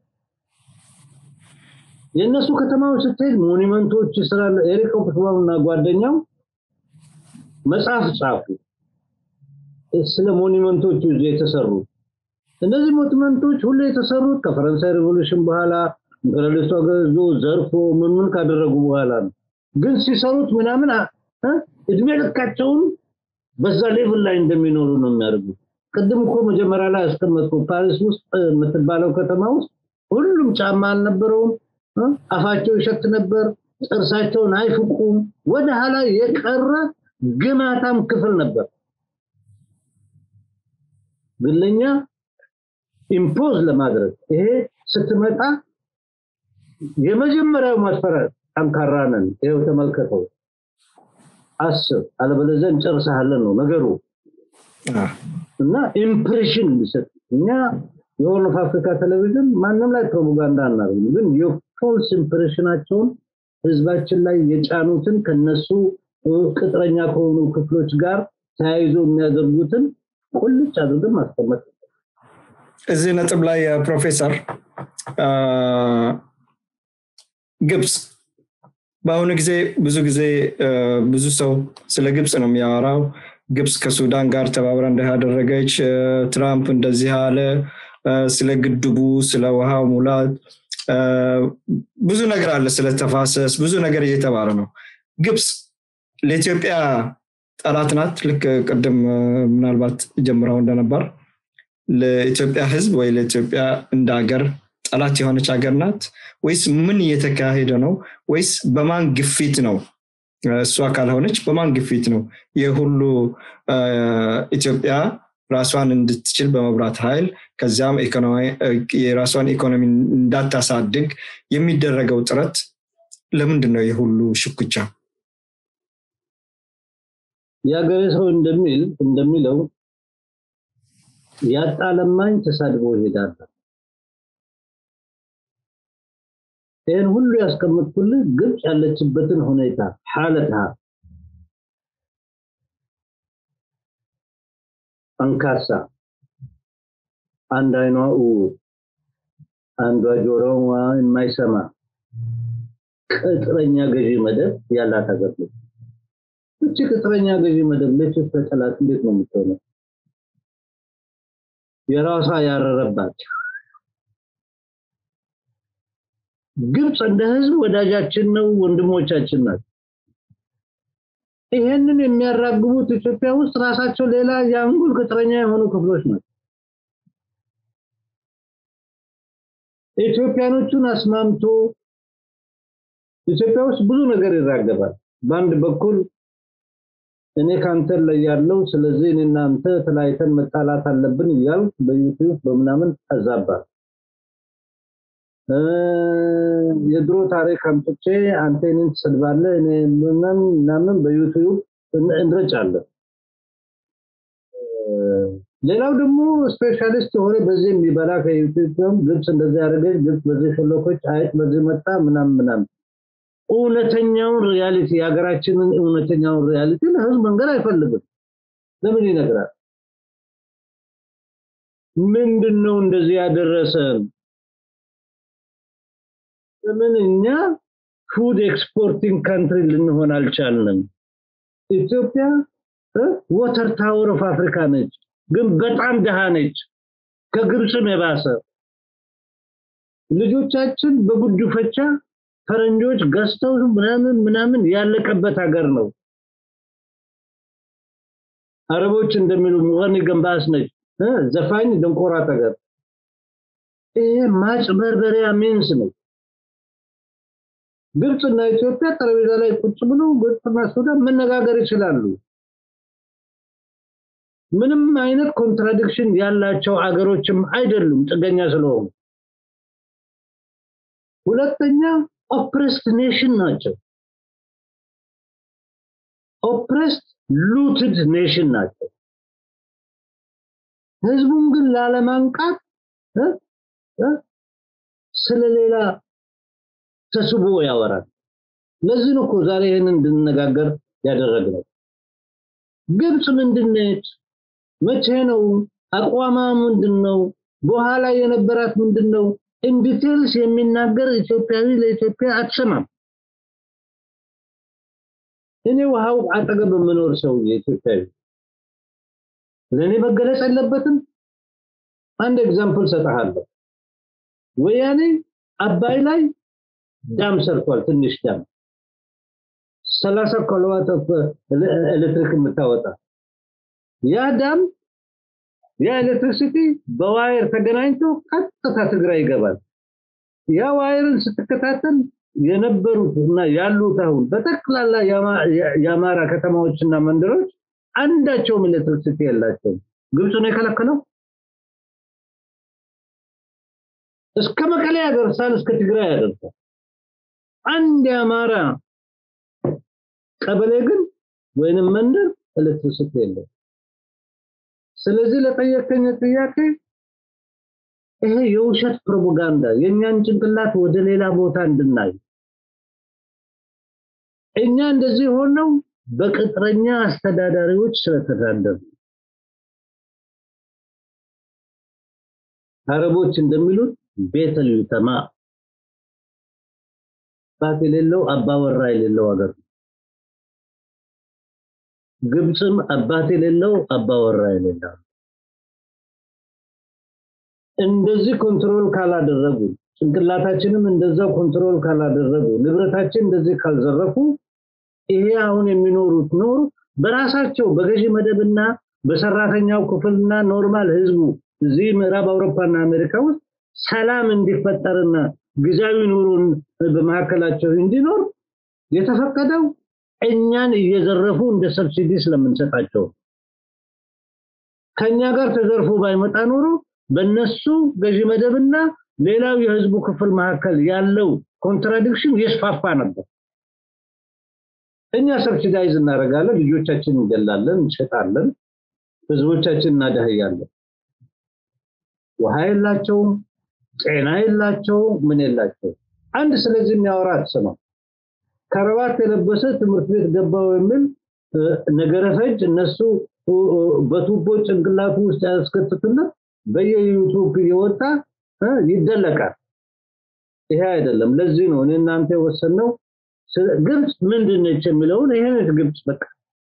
የነሱ ከተማው ስትሄድ ሞኑመንቶች ይስራል ኤሪክ ኦፕስዋውና ጓደኛው መጽሐፍ ጻፉ ስለ ሞኑመንቶች የተሰሩ እነዚህ ሞኑመንቶች ሁሉ የተሰሩት ከፈረንሳይ ሪቮሉሽን በኋላ ኢምፔሪያሊስቱ አገዙ ዘርፎ ምን ካደረጉ በኋላ ግን ሲሰሩት ምናምን እድሜ ልካቸውን በዛ ሌቭል ላይ እንደሚኖሩ ነው የሚያደርጉት ቅድም እኮ መጀመሪያ ላይ አስቀመጥኩ ፓሪስ ውስጥ የምትባለው ከተማ ውስጥ ሁሉም ጫማ አልነበረውም አፋቸው ይሸት ነበር ጥርሳቸውን አይፍቁም ወደ ኋላ የቀረ ግማታም ክፍል ነበር ግለኛ ኢምፖዝ ለማድረግ ይሄ ስትመጣ የመጀመሪያው ማስፈራራት አንካራነን ይሄው ተመልከተው አስብ አለበለዚያ እንጨርሳለን ነው ነገሩ እና ኢምፕሬሽን እኛ የሆነ አፍሪካ ቴሌቪዥን ማንንም ላይ ፕሮፓጋንዳ እናደርግ ግን የፎልስ ኢምፕሬሽናቸውን ህዝባችን ላይ የጫኑትን ከነሱ ቅጥረኛ ከሆኑ ክፍሎች ጋር ተያይዞ የሚያደርጉትን ቁልጭ አድርገን ማስቀመጥ እዚህ ነጥብ ላይ ፕሮፌሰር ግብጽ በአሁኑ ጊዜ ብዙ ሰው ስለ ግብጽ ነው የሚያወራው ግብጽ ከሱዳን ጋር ተባብራ እንዳደረገች ትራምፕ እንደዚህ አለ ስለ ግድቡ ስለ ውሃው ሙላት ብዙ ነገር አለ ስለ ተፋሰስ ብዙ ነገር እየተባለ ነው ግብጽ ለኢትዮጵያ ጠላት ናት ልክ ቀደም ምናልባት ጀምራው እንደነበር ለኢትዮጵያ ህዝብ ወይ ለኢትዮጵያ እንደ ሀገር ጠላት የሆነች ሀገር ናት ወይስ ምን እየተካሄደ ነው ወይስ በማን ግፊት ነው እሷ ካልሆነች በማን ግፊት ነው የሁሉ ኢትዮጵያ ራስዋን እንድትችል በመብራት ኃይል ከዛም ኢኮኖሚ የራስዋን ኢኮኖሚ እንዳታሳድግ የሚደረገው ጥረት ለምንድን ነው የሁሉ ሽኩቻ ያገሬ ሰው እንደሚለው ያጣለማኝ ተሳድቦ ይሄዳል ይሄን ሁሉ ያስቀምጥኩልህ ግብጽ ያለችበትን ሁኔታ ሐለታ አንካሳ አንድ አይኗው አንዷ ጆሮዋ የማይሰማ ቅጥረኛ ገዢ መደብ ያላት ሀገር ነው እቺ ቅጥረኛ ገዢ መደብ ለኢትዮጵያ ጠላት እንዴት ነው የምትሆነው የራሷ ያረረባት ግብጽ እንደ ህዝብ ወዳጃችን ነው ወንድሞቻችን ናቸው ይሄንን የሚያራግቡት ኢትዮጵያ ውስጥ ራሳቸው ሌላ ያንጉል ቅጥረኛ የሆኑ ክፍሎች ናቸው ኢትዮጵያኖቹን አስማምቶ ኢትዮጵያ ውስጥ ብዙ ነገር ይራገባል በአንድ በኩል እኔ ካንተ ላይ ያለው ስለዚህ እኔና አንተ ተላይተን መጣላት አለብን ይላል በዩቲዩብ በመናምን ተዛባ የድሮ ታሪክ አምጥቼ አንተን ተሰድባለ እኔ ምናምን በዩቲዩብ እንረጫለን ሌላው ደግሞ ስፔሻሊስት ሆነ በዚህ የሚበላ ከዩቲዩብ ግብጽ እንደዚህ ያደረገች ግብጽ በዚህ ሸለኮች አይት በዚህ መጣ ምናምን እውነተኛው ሪያሊቲ ያገራችንን እውነተኛው ሪያሊቲ ለህዝብ መንገር አይፈልግም ለምን ይነግራል ምንድነው እንደዚህ ያደረሰን ለምንኛ ፉድ ኤክስፖርቲንግ ካንትሪ ልንሆን አልቻልንም ኢትዮጵያ ዋተር ታወር ኦፍ አፍሪካ ነች ግን በጣም ደሃ ነች ከግብጽም የባሰ ልጆቻችን በጉድፈቻ ፈረንጆች ገዝተው ምናምን ያለቀበት ሀገር ነው አረቦች እንደሚሉ ሙገኒ ገንባስ ነች ዘፋኝ ደንቆራ ተገር ማጭበርበሪያ ሚንስ ነው ግብጽና ኢትዮጵያ ጠረጴዛ ላይ ቁጭ ብለው ግብጽና ሱዳን መነጋገር ይችላሉ ምንም አይነት ኮንትራዲክሽን ያላቸው አገሮችም አይደሉም ጥገኛ ስለሆኑ ሁለተኛ oppressed nation ናቸው oppressed looted nation ናቸው ህዝቡን ግን ላለማንቃት ስለሌላ ተስቦ ያወራል ለዚህ ነው ዛሬ ይሄንን እንድንነጋገር ያደረግነው ግብጽ ምንድነች መቼ ነው አቋማ ምንድነው በኋላ የነበራት ምንድነው in details የሚናገር ኢትዮጵያዊ ለኢትዮጵያ አትሰማም እኔ ወሃው አጠገብ መኖር ሰው የኢትዮጵያዊ ለኔ መገለጽ አለበትም አንድ ኤግዛምፕል ሰጣለሁ ወያኔ አባይ ላይ ዳም ሰርቷል ትንሽ ዳም 30 ኪሎዋት ኤሌክትሪክ የምታወጣ ያ ዳም የኤሌክትሪሲቲ በዋየር ተገናኝቶ ቀጥታ ትግራይ ይገባል ያ ዋየርን ስትከታተል የነበሩትና ያሉት አሁን በተክላላ ያማራ ከተማዎችና መንደሮች አንዳቸውም ኤሌክትሪሲቲ የላቸውም ግብጽ ነው የከለከለው እስከ መቀሌ ያደርሳል እስከ ትግራይ ያደርሳል አንድ ያማራ ቀበሌ ግን ወይንም መንደር ኤሌክትሪሲቲ የለም ስለዚህ ለጠየቀኝ ጥያቄ ይሄ የውሸት ፕሮፓጋንዳ የኛን ጭንቅላት ወደ ሌላ ቦታ እንድናይ እኛ እንደዚህ ሆነው በቅጥረኛ አስተዳዳሪዎች ስለተዳደሩ አረቦች እንደሚሉት ቤተል ይተማ አባት የሌለው አባወራ የሌለው አገር ግብጽም አባት የሌለው አባወራ የሌለው እንደዚህ ኮንትሮል ካላደረጉ ጭንቅላታችንም እንደዛው ኮንትሮል ካላደረጉ ንብረታችን እንደዚህ ካልዘረፉ ይሄ አሁን የሚኖሩት ኖር በራሳቸው በገዢ መደብና በሰራተኛው ክፍልና ኖርማል ህዝቡ እዚህ ምዕራብ አውሮፓና አሜሪካ ውስጥ ሰላም እንዲፈጠርና ግዛዊ ኑሮን በመሐከላቸው እንዲኖር የተፈቀደው እኛን እየዘረፉ እንደ ሰብሲዲ ስለምንሰጣቸው ከኛ ጋር ተዘርፎ ባይመጣ ኖሮ በእነሱ ገዢ መደብና ሌላው የህዝቡ ክፍል መሐከል ያለው ኮንትራዲክሽን ይስፋፋ ነበር እኛ ሰብሲዳይዝ እናደርጋለን ልጆቻችንን እንገላለን እንሸጣለን ህዝቦቻችንን እናደህያለን ውሃ የላቸው ጤና የላቸው ምን የላቸው አንድ ስለዚህ የሚያወራ አትሰማ ከረባት የለበሰ ትምህርት ቤት ገባው የሚል ነገረፈጅ እነሱ በቱቦ ጭንቅላቱ ውስጥ ያስከትቱና በየዩቲዩብ ይወጣ ይደለቃል ይሄ አይደለም ለዚህ ነው እናንተ ወሰነው ግብጽ ምንድነች የሚለው ይሄን ግብጽ በቃ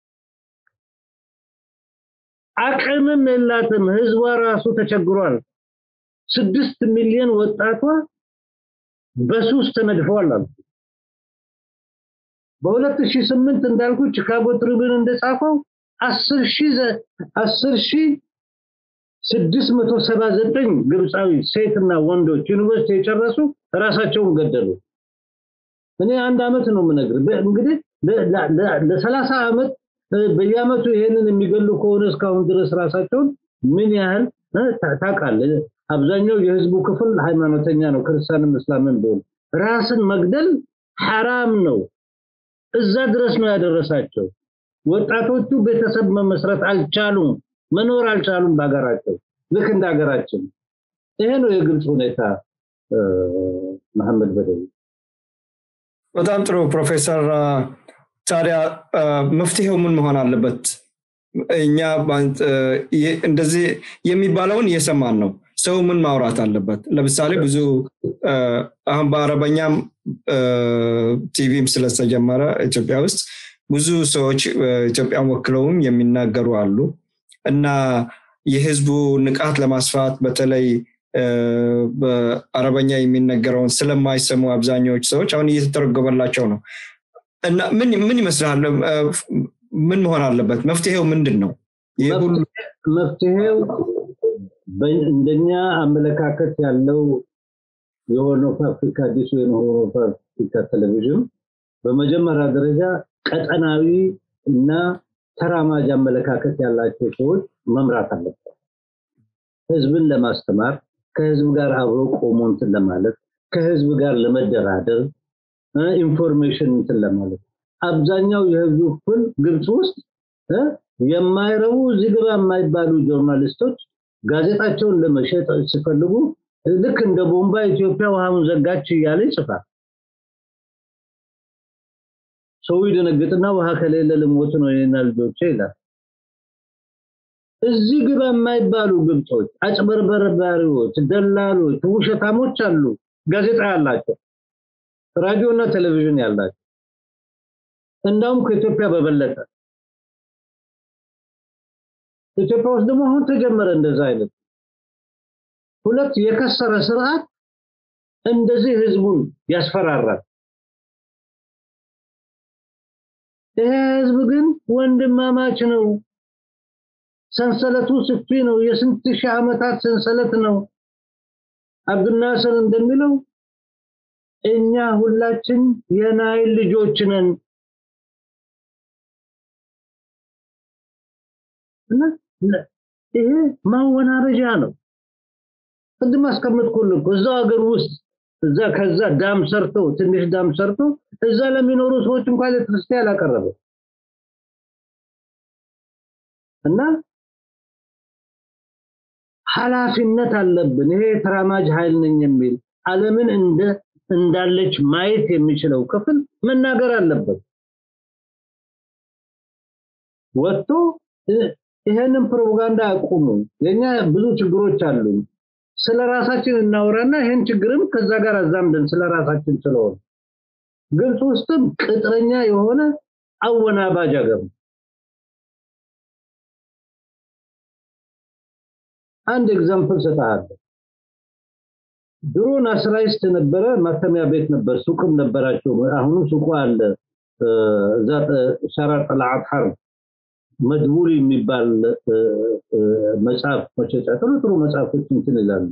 አቅምም የላትም ህዝቧ ራሱ ተቸግሯል 6 ሚሊዮን ወጣቷ በሱስ ተነድፈዋል በ2008 እንዳልኩ ቺካጎ ትሪቡን እንደጻፈው 10679 ግብጻዊ ሴትና ወንዶች ዩኒቨርሲቲ የጨረሱ ራሳቸውን ገደሉ እኔ አንድ አመት ነው ምነግር እንግዲህ ለ30 አመት በየአመቱ ይሄንን የሚገሉ ከሆነ እስካሁን ድረስ ራሳቸውን ምን ያህል ታቃለ አብዛኛው የህዝቡ ክፍል ሃይማኖተኛ ነው ክርስቲያንም እስላምም ቢሆን ራስን መግደል حرام ነው እዛ ድረስ ነው ያደረሳቸው ወጣቶቹ ቤተሰብ መመስረት አልቻሉም መኖር አልቻሉም ባገራቸው ልክ እንዳገራችን ይሄ ነው የግብጽ ሁኔታ መሐመድ በደዊ በጣም ጥሩ ፕሮፌሰር ታዲያ መፍትሄው ምን መሆን አለበት እኛ እንደዚህ የሚባለውን እየሰማን ነው ሰው ምን ማውራት አለበት ለምሳሌ ብዙ አሁን በአረበኛም ቲቪም ስለተጀመረ ኢትዮጵያ ውስጥ ብዙ ሰዎች ኢትዮጵያን ወክለውም የሚናገሩ አሉ እና የህዝቡ ንቃት ለማስፋት በተለይ በአረበኛ የሚነገረውን ስለማይሰሙ አብዛኞቹ ሰዎች አሁን እየተተረጎመላቸው ነው እና ምን ይመስላል ምን መሆን አለበት መፍትሄው ምንድነው የሁሉ መፍትሄው እንደኛ አመለካከት ያለው የሆነው ፋብሪካ ዲሽ የሆነው ፋብሪካ ቴሌቪዥን በመጀመሪያ ደረጃ ቀጠናዊ እና ተራማጅ አመለካከት ያላቸው ሰዎች መምራት አለበት ህዝብን ለማስተማር ከህዝብ ጋር አብሮ ቆሞ እንትን ለማለት ከህዝብ ጋር ለመደራደር ኢንፎርሜሽን እንትን ለማለት አብዛኛው የህዝብ ክፍል ግብጽ ውስጥ የማይረቡ ዝግባ የማይባሉ ጆርናሊስቶች ጋዜጣቸውን ለመሸጥ ሲፈልጉ ልክ እንደ ቦምባ ኢትዮጵያ ውሃውን ዘጋች ይያለ ይጽፋል ሰው ይደነግጥና ውሃ ከሌለ ለሞት ነው የናልጆች ይላል እዚህ ግባ የማይባሉ ግብጾች አጭበርበርባሪዎች ደላሎች ውሸታሞች አሉ ጋዜጣ ያላቸው ራዲዮና ቴሌቪዥን ያላቸው እንደውም ከኢትዮጵያ በበለጠ ኢትዮጵያ ውስጥ ደግሞ አሁን ተጀመረ እንደዛ አይነት ሁለት የከሰረ ስርዓት እንደዚህ ህዝቡን ያስፈራራል ህዝብ ግን ወንድማማች ነው ሰንሰለቱ ሰፊ ነው የስንት ሺህ ዓመታት ሰንሰለት ነው አብዱናስር እንደሚለው እኛ ሁላችን የናይል ልጆች ነን እና ይሄ ማወናበጃ ነው ቅድም አስቀምጥኩልህ እዛው ሀገር ውስጥ እዛ ከዛ ዳም ሰርተው ትንሽ ዳም ሰርተው እዛ ለሚኖሩ ሰዎች እንኳን ለክርስቲያን አቀረበ እና ሐላፊነት አለብን ይሄ ተራማጅ ኃይል ነኝ የሚል ዓለምን እንዳለች ማየት የሚችለው ክፍል መናገር አለበት ወጥቶ ይሄንን ፕሮፓጋንዳ አቁሙ የኛ ብዙ ችግሮች አሉ ስለራሳችን እናወራና ይሄን ችግርም ከዛ ጋር አዛምደን ስለራሳችን ስለሆነ ግብጽ ውስጥም ቅጥረኛ የሆነ አወናባጅ አገር አንድ ኤግዛምፕል ሰጣለሁ ድሮ ናስራይስት ነበረ ማተሚያ ቤት ነበር ሱቅም ነበራቸው አሁንም ሱቁ አለ እዛ ሸራጥ ጠላዓት ሐርብ መድቡሪ የሚባል መጽሐፍ መሸጫ ጥሩ መጽሐፎች እንትን ይላሉ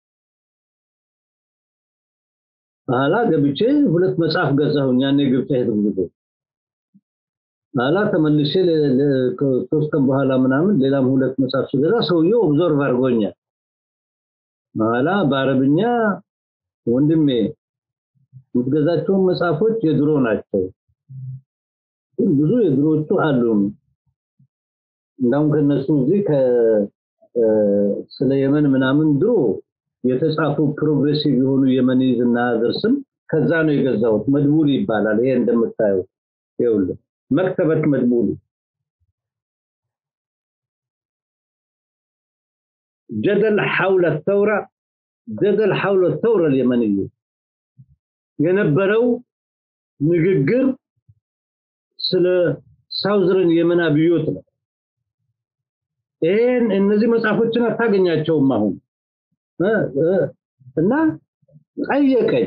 አላ ገብቼ ሁለት መጽሐፍ ገዛሁኝ ያኔ ግብጽ ሄድኩ አላ ተመልሼ ለሶስት ቀን በኋላ ምናምን ሌላም ሁለት መጽሐፍ ሲገዛ ሰውየው ኦብዘርቭ አድርጎኛል አላ በአረብኛ ወንድሜ የምትገዛቸው መጽሐፎች የድሮ ናቸው ብዙ የድሮቹ አሉ እንደውም ከነሱ እዚህ ስለ የመን ምናምን ድሮ የተጻፉ ፕሮግሬሲቭ የሆኑ የመኒዝና ደርስም ከዛ ነው የገዛሁት መድቡል ይባላል ይሄ እንደምታየው ይኸውልህ መክተበት መድቡል جدل حول الثورة اليمنية የነበረው ንግግር ስለ ሳውዘርን የመን አብዮት ነው እነዚህ መጽሐፎችን አታገኛቸውም አሁን እና ጠየቀኝ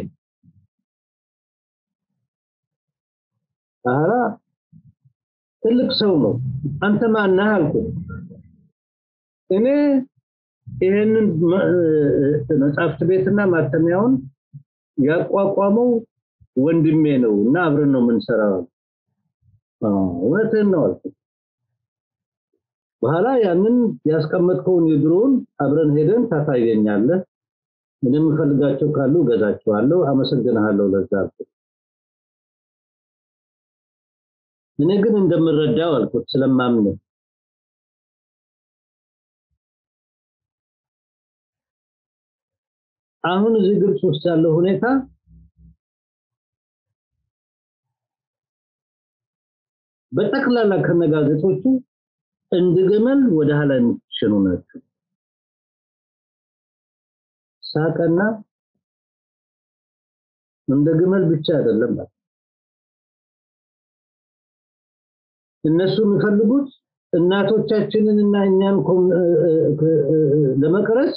አራ ትልቅ ሰው ነው አንተ ማን ነህ አልኩት እኔ ይሄንን መጽሐፍት ቤትና ማተሚያውን ያቋቋመው ወንድሜ ነው እና አብረን ነው የምንሰራው ወተን ነው አልኩት በኋላ ያንን ያስቀመጥከውን የድሮን አብረን ሄደን ታሳየኛለህ ምንም ፈልጋቸው ካሉ ገዛቸዋለሁ አመሰግናለሁ ለዛ እኔ ግን እንደምረዳው አልኩት ስለማምን አሁን እዚህ ግብጽ ውስጥ ያለው ሁኔታ በጠቅላላ ከነጋዜጦቹ እንደገመል ወደ ኋላ የሚሽኑ ናቸው ሳቀና እንደገመል ብቻ አይደለም እነሱ የሚፈልጉት እናቶቻችንንና እኛን ለመቅረጽ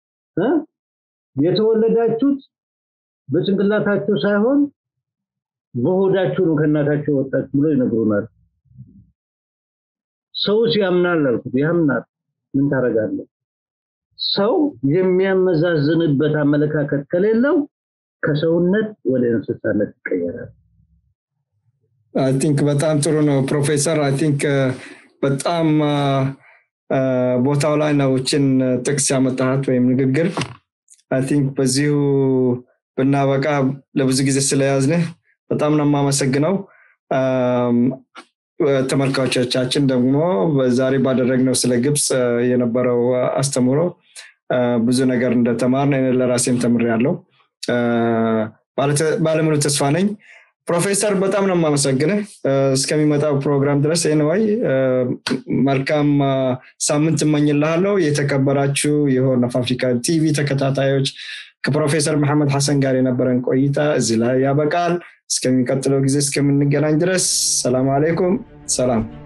የተወለዳችሁት በጭንቅላታችሁ ሳይሆን በሆዳችሁ ነው ከናታችሁ ወጣች ብሎ ይነግሩናል ሰውስ ያምናል አልኩት ያምናል ምን ታረጋለህ ሰው የሚያመዛዝንበት አመለካከት ከሌለው ከሰውነት ወደ እንስሳነት ይቀየራል I think በጣም ጥሩ ነው ፕሮፌሰር I think በጣም ቦታው ላይ ነው እቺን ጥቅስ ያመጣት ወይም ንግግር I think በዚሁ ብናበቃ ለብዙ ጊዜ ስለያዝነ በጣም ነው ማመሰግነው ተመልካቾቻችን ደግሞ በዛሬ ባደረግነው ስለ ግብጽ የነበረው አስተምሮ ብዙ ነገር እንደተማርነ እኔ ለራሴም ተምሬያለሁ ባለሙሉ ተስፋ ነኝ ፕሮፌሰር በጣም ነው ማመሰግነው እስከሚመጣው ፕሮግራም ድረስ ኤንዋይ መልካም ሳምንት እመኝልሃለሁ የተከበራችሁ የሆርን ኦፍ አፍሪካ ቲቪ ተከታታዮች ከፕሮፌሰር መሐመድ ሐሰን ጋር የነበረን ቆይታ እዚህ ላይ ያበቃል እስከሚቀጥለው ጊዜ እስከምንገናኝ ድረስ ሰላም አለይኩም ሰላም